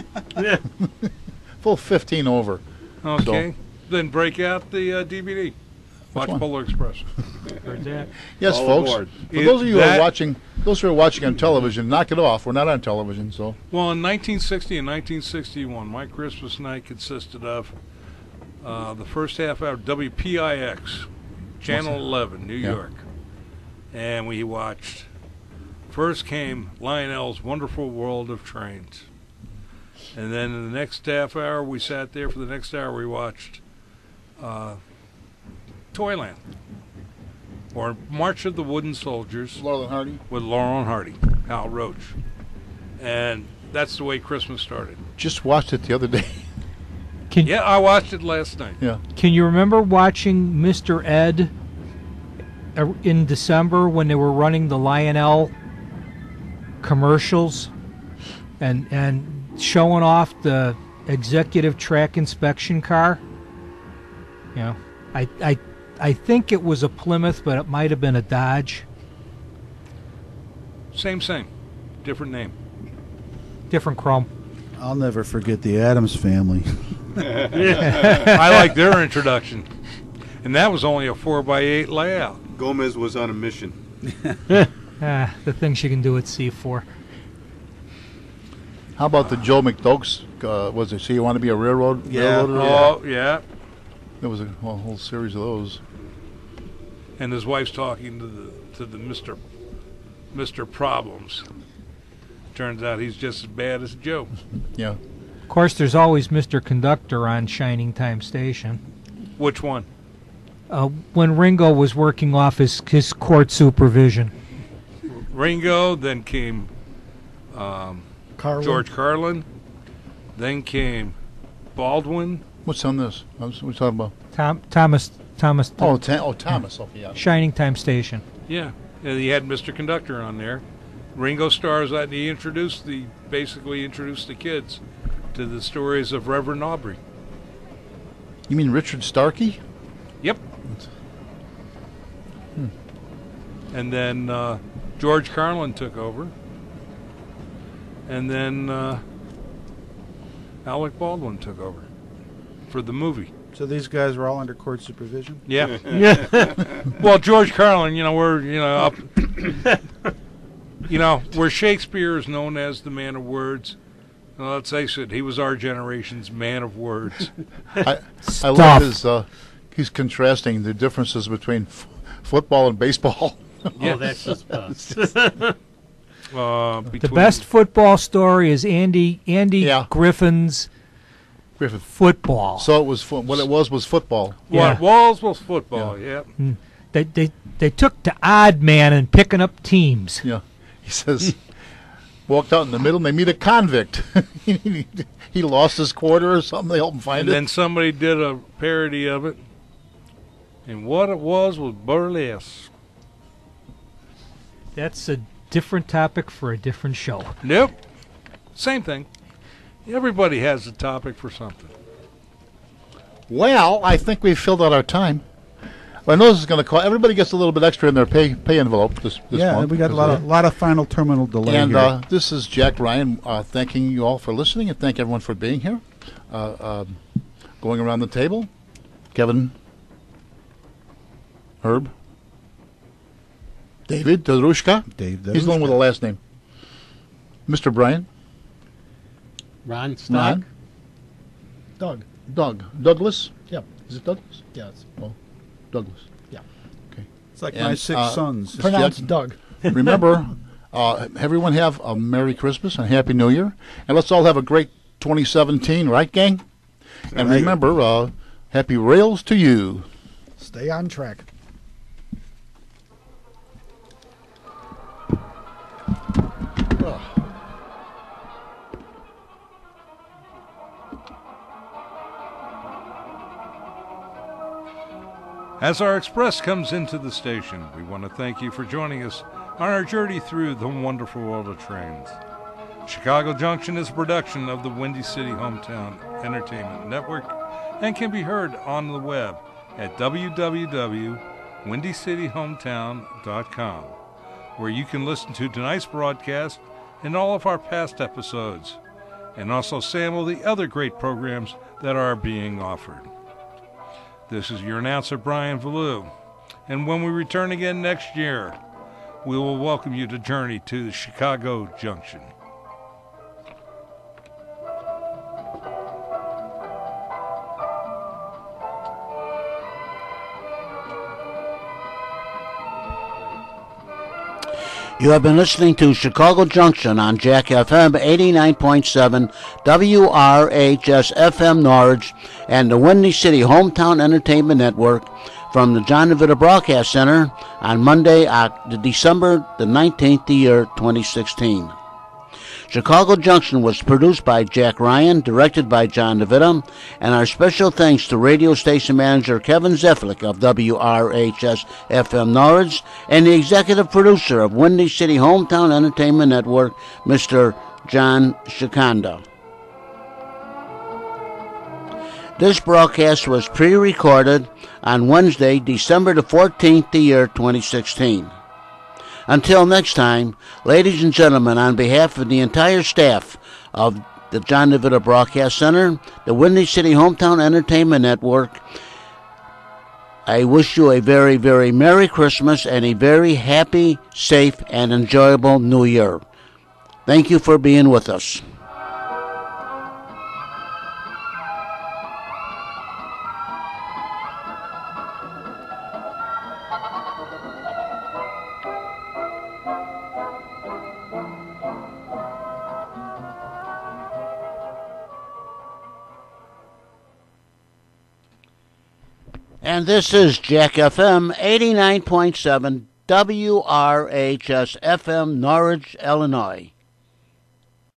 Full fifteen over. Okay, then break out the uh, D V D. Watch one? Polar Express. Heard that? Yes, All folks. aboard. For It- those of you who that- are watching, those who are watching on television, knock it off. We're not on television, so Well, in nineteen sixty and nineteen sixty-one, my Christmas night consisted of uh, the first half hour W P I X, Channel eleven, New Yeah. York, and we watched. First came Lionel's Wonderful World of Trains, and then in the next half hour, we sat there for the next hour. We watched uh, Toyland, or March of the Wooden Soldiers Laurel and Hardy. with Laurel and Hardy, Hal Roach, and that's the way Christmas started. Just watched it the other day. Can Yeah, I watched it last night. yeah. Can you remember watching Mister Ed uh, in December when they were running the Lionel commercials and and showing off the executive track inspection car? You know, I I I think it was a Plymouth, but it might have been a Dodge. Same, same, different name. Different chrome. I'll never forget the Addams Family. I like their introduction, and that was only a four by eight layout. Gomez was on a mission. Ah, the things you can do at C four. How about the Joe McDokes? Uh, was it? So you want to be a railroad? Yeah. Railroader? Oh yeah, There was a well, whole series of those. and his wife's talking to the to the Mister Mister Problems. Turns out he's just as bad as Joe. Yeah. Of course, there's always Mister Conductor on Shining Time Station. Which one? Uh, when Ringo was working off his, his court supervision. Ringo. Then came um, Carlin. George Carlin. Then came Baldwin. What's on this? What's we talking about? Tom, Thomas Thomas Oh, Ta- oh, Thomas. Okay, yeah. Shining Time Station. Yeah, and he had Mister Conductor on there. Ringo stars that, and he introduced the basically introduced the kids to the stories of Reverend Aubrey. You mean Richard Starkey? Yep. Hmm. And then uh, George Carlin took over, and then uh, Alec Baldwin took over for the movie. So these guys were all under court supervision? Yeah. Well, George Carlin, you know, we're, you know, up, you know, where Shakespeare is known as the man of words. Well, let's face it, he was our generation's man of words. I, I love his, uh, he's contrasting the differences between f- football and baseball. Oh, that's just best. Uh, The best football story is Andy Andy Yeah. Griffin's Griffith. football. So it was fo- what it was was football. What Yeah. Walls was football, yeah. They they they took to odd man and picking up teams. Yeah. He says, walked out in the middle and they meet a convict. he, he lost his quarter or something. They help him find And it. then somebody did a parody of it. And what it was was burlesque. That's a different topic for a different show. Nope. Same thing. Everybody has a topic for something. Well, I think we've filled out our time. Well, I know this is going to cost. Everybody gets a little bit extra in their pay pay envelope this, this yeah, month. we got a lot of lot of final terminal delay And here. uh, this is Jack Ryan uh, thanking you all for listening and thank everyone for being here. Uh, um, going around the table, Kevin, Herb, David, Darushka. Dave, He's the one with the last name. Mister Brian, Ron Stock. Ron, Doug. Doug, Douglas. Yep. Is it Douglas? Yes. Oh, Douglas. Yeah. It's like and, my six uh, sons. Pronounced yet- Doug. Remember, uh, everyone have a Merry Christmas and Happy New Year. And let's all have a great twenty seventeen, right, gang? And Right. remember, uh, happy rails to you. Stay on track. As our express comes into the station, we want to thank you for joining us on our journey through the wonderful world of trains. Chicago Junction is a production of the Windy City Hometown Entertainment Network and can be heard on the web at w w w dot windy city hometown dot com, where you can listen to tonight's broadcast and all of our past episodes, and also sample the other great programs that are being offered. This is your announcer, Brian Valou, and when we return again next year, we will welcome you to journey to the Chicago Junction. You have been listening to Chicago Junction on Jack F M eighty-nine point seven, W R H S F M Norwich, and the Windy City Hometown Entertainment Network from the John DeVita Broadcast Center on Monday, uh, December the nineteenth, the year twenty sixteen. Chicago Junction was produced by Jack Ryan, directed by John DeVita, and our special thanks to radio station manager Kevin Zeflik of W R H S F M Norwich and the executive producer of Windy City Hometown Entertainment Network, Mister John Shikanda. This broadcast was pre-recorded on Wednesday, December the fourteenth, the year twenty sixteen. Until next time, ladies and gentlemen, on behalf of the entire staff of the John DeVita Broadcast Center, the Windy City Hometown Entertainment Network, I wish you a very, very Merry Christmas and a very happy, safe, and enjoyable New Year. Thank you for being with us. And this is Jack F M eighty-nine point seven W R H S F M Norwich, Illinois.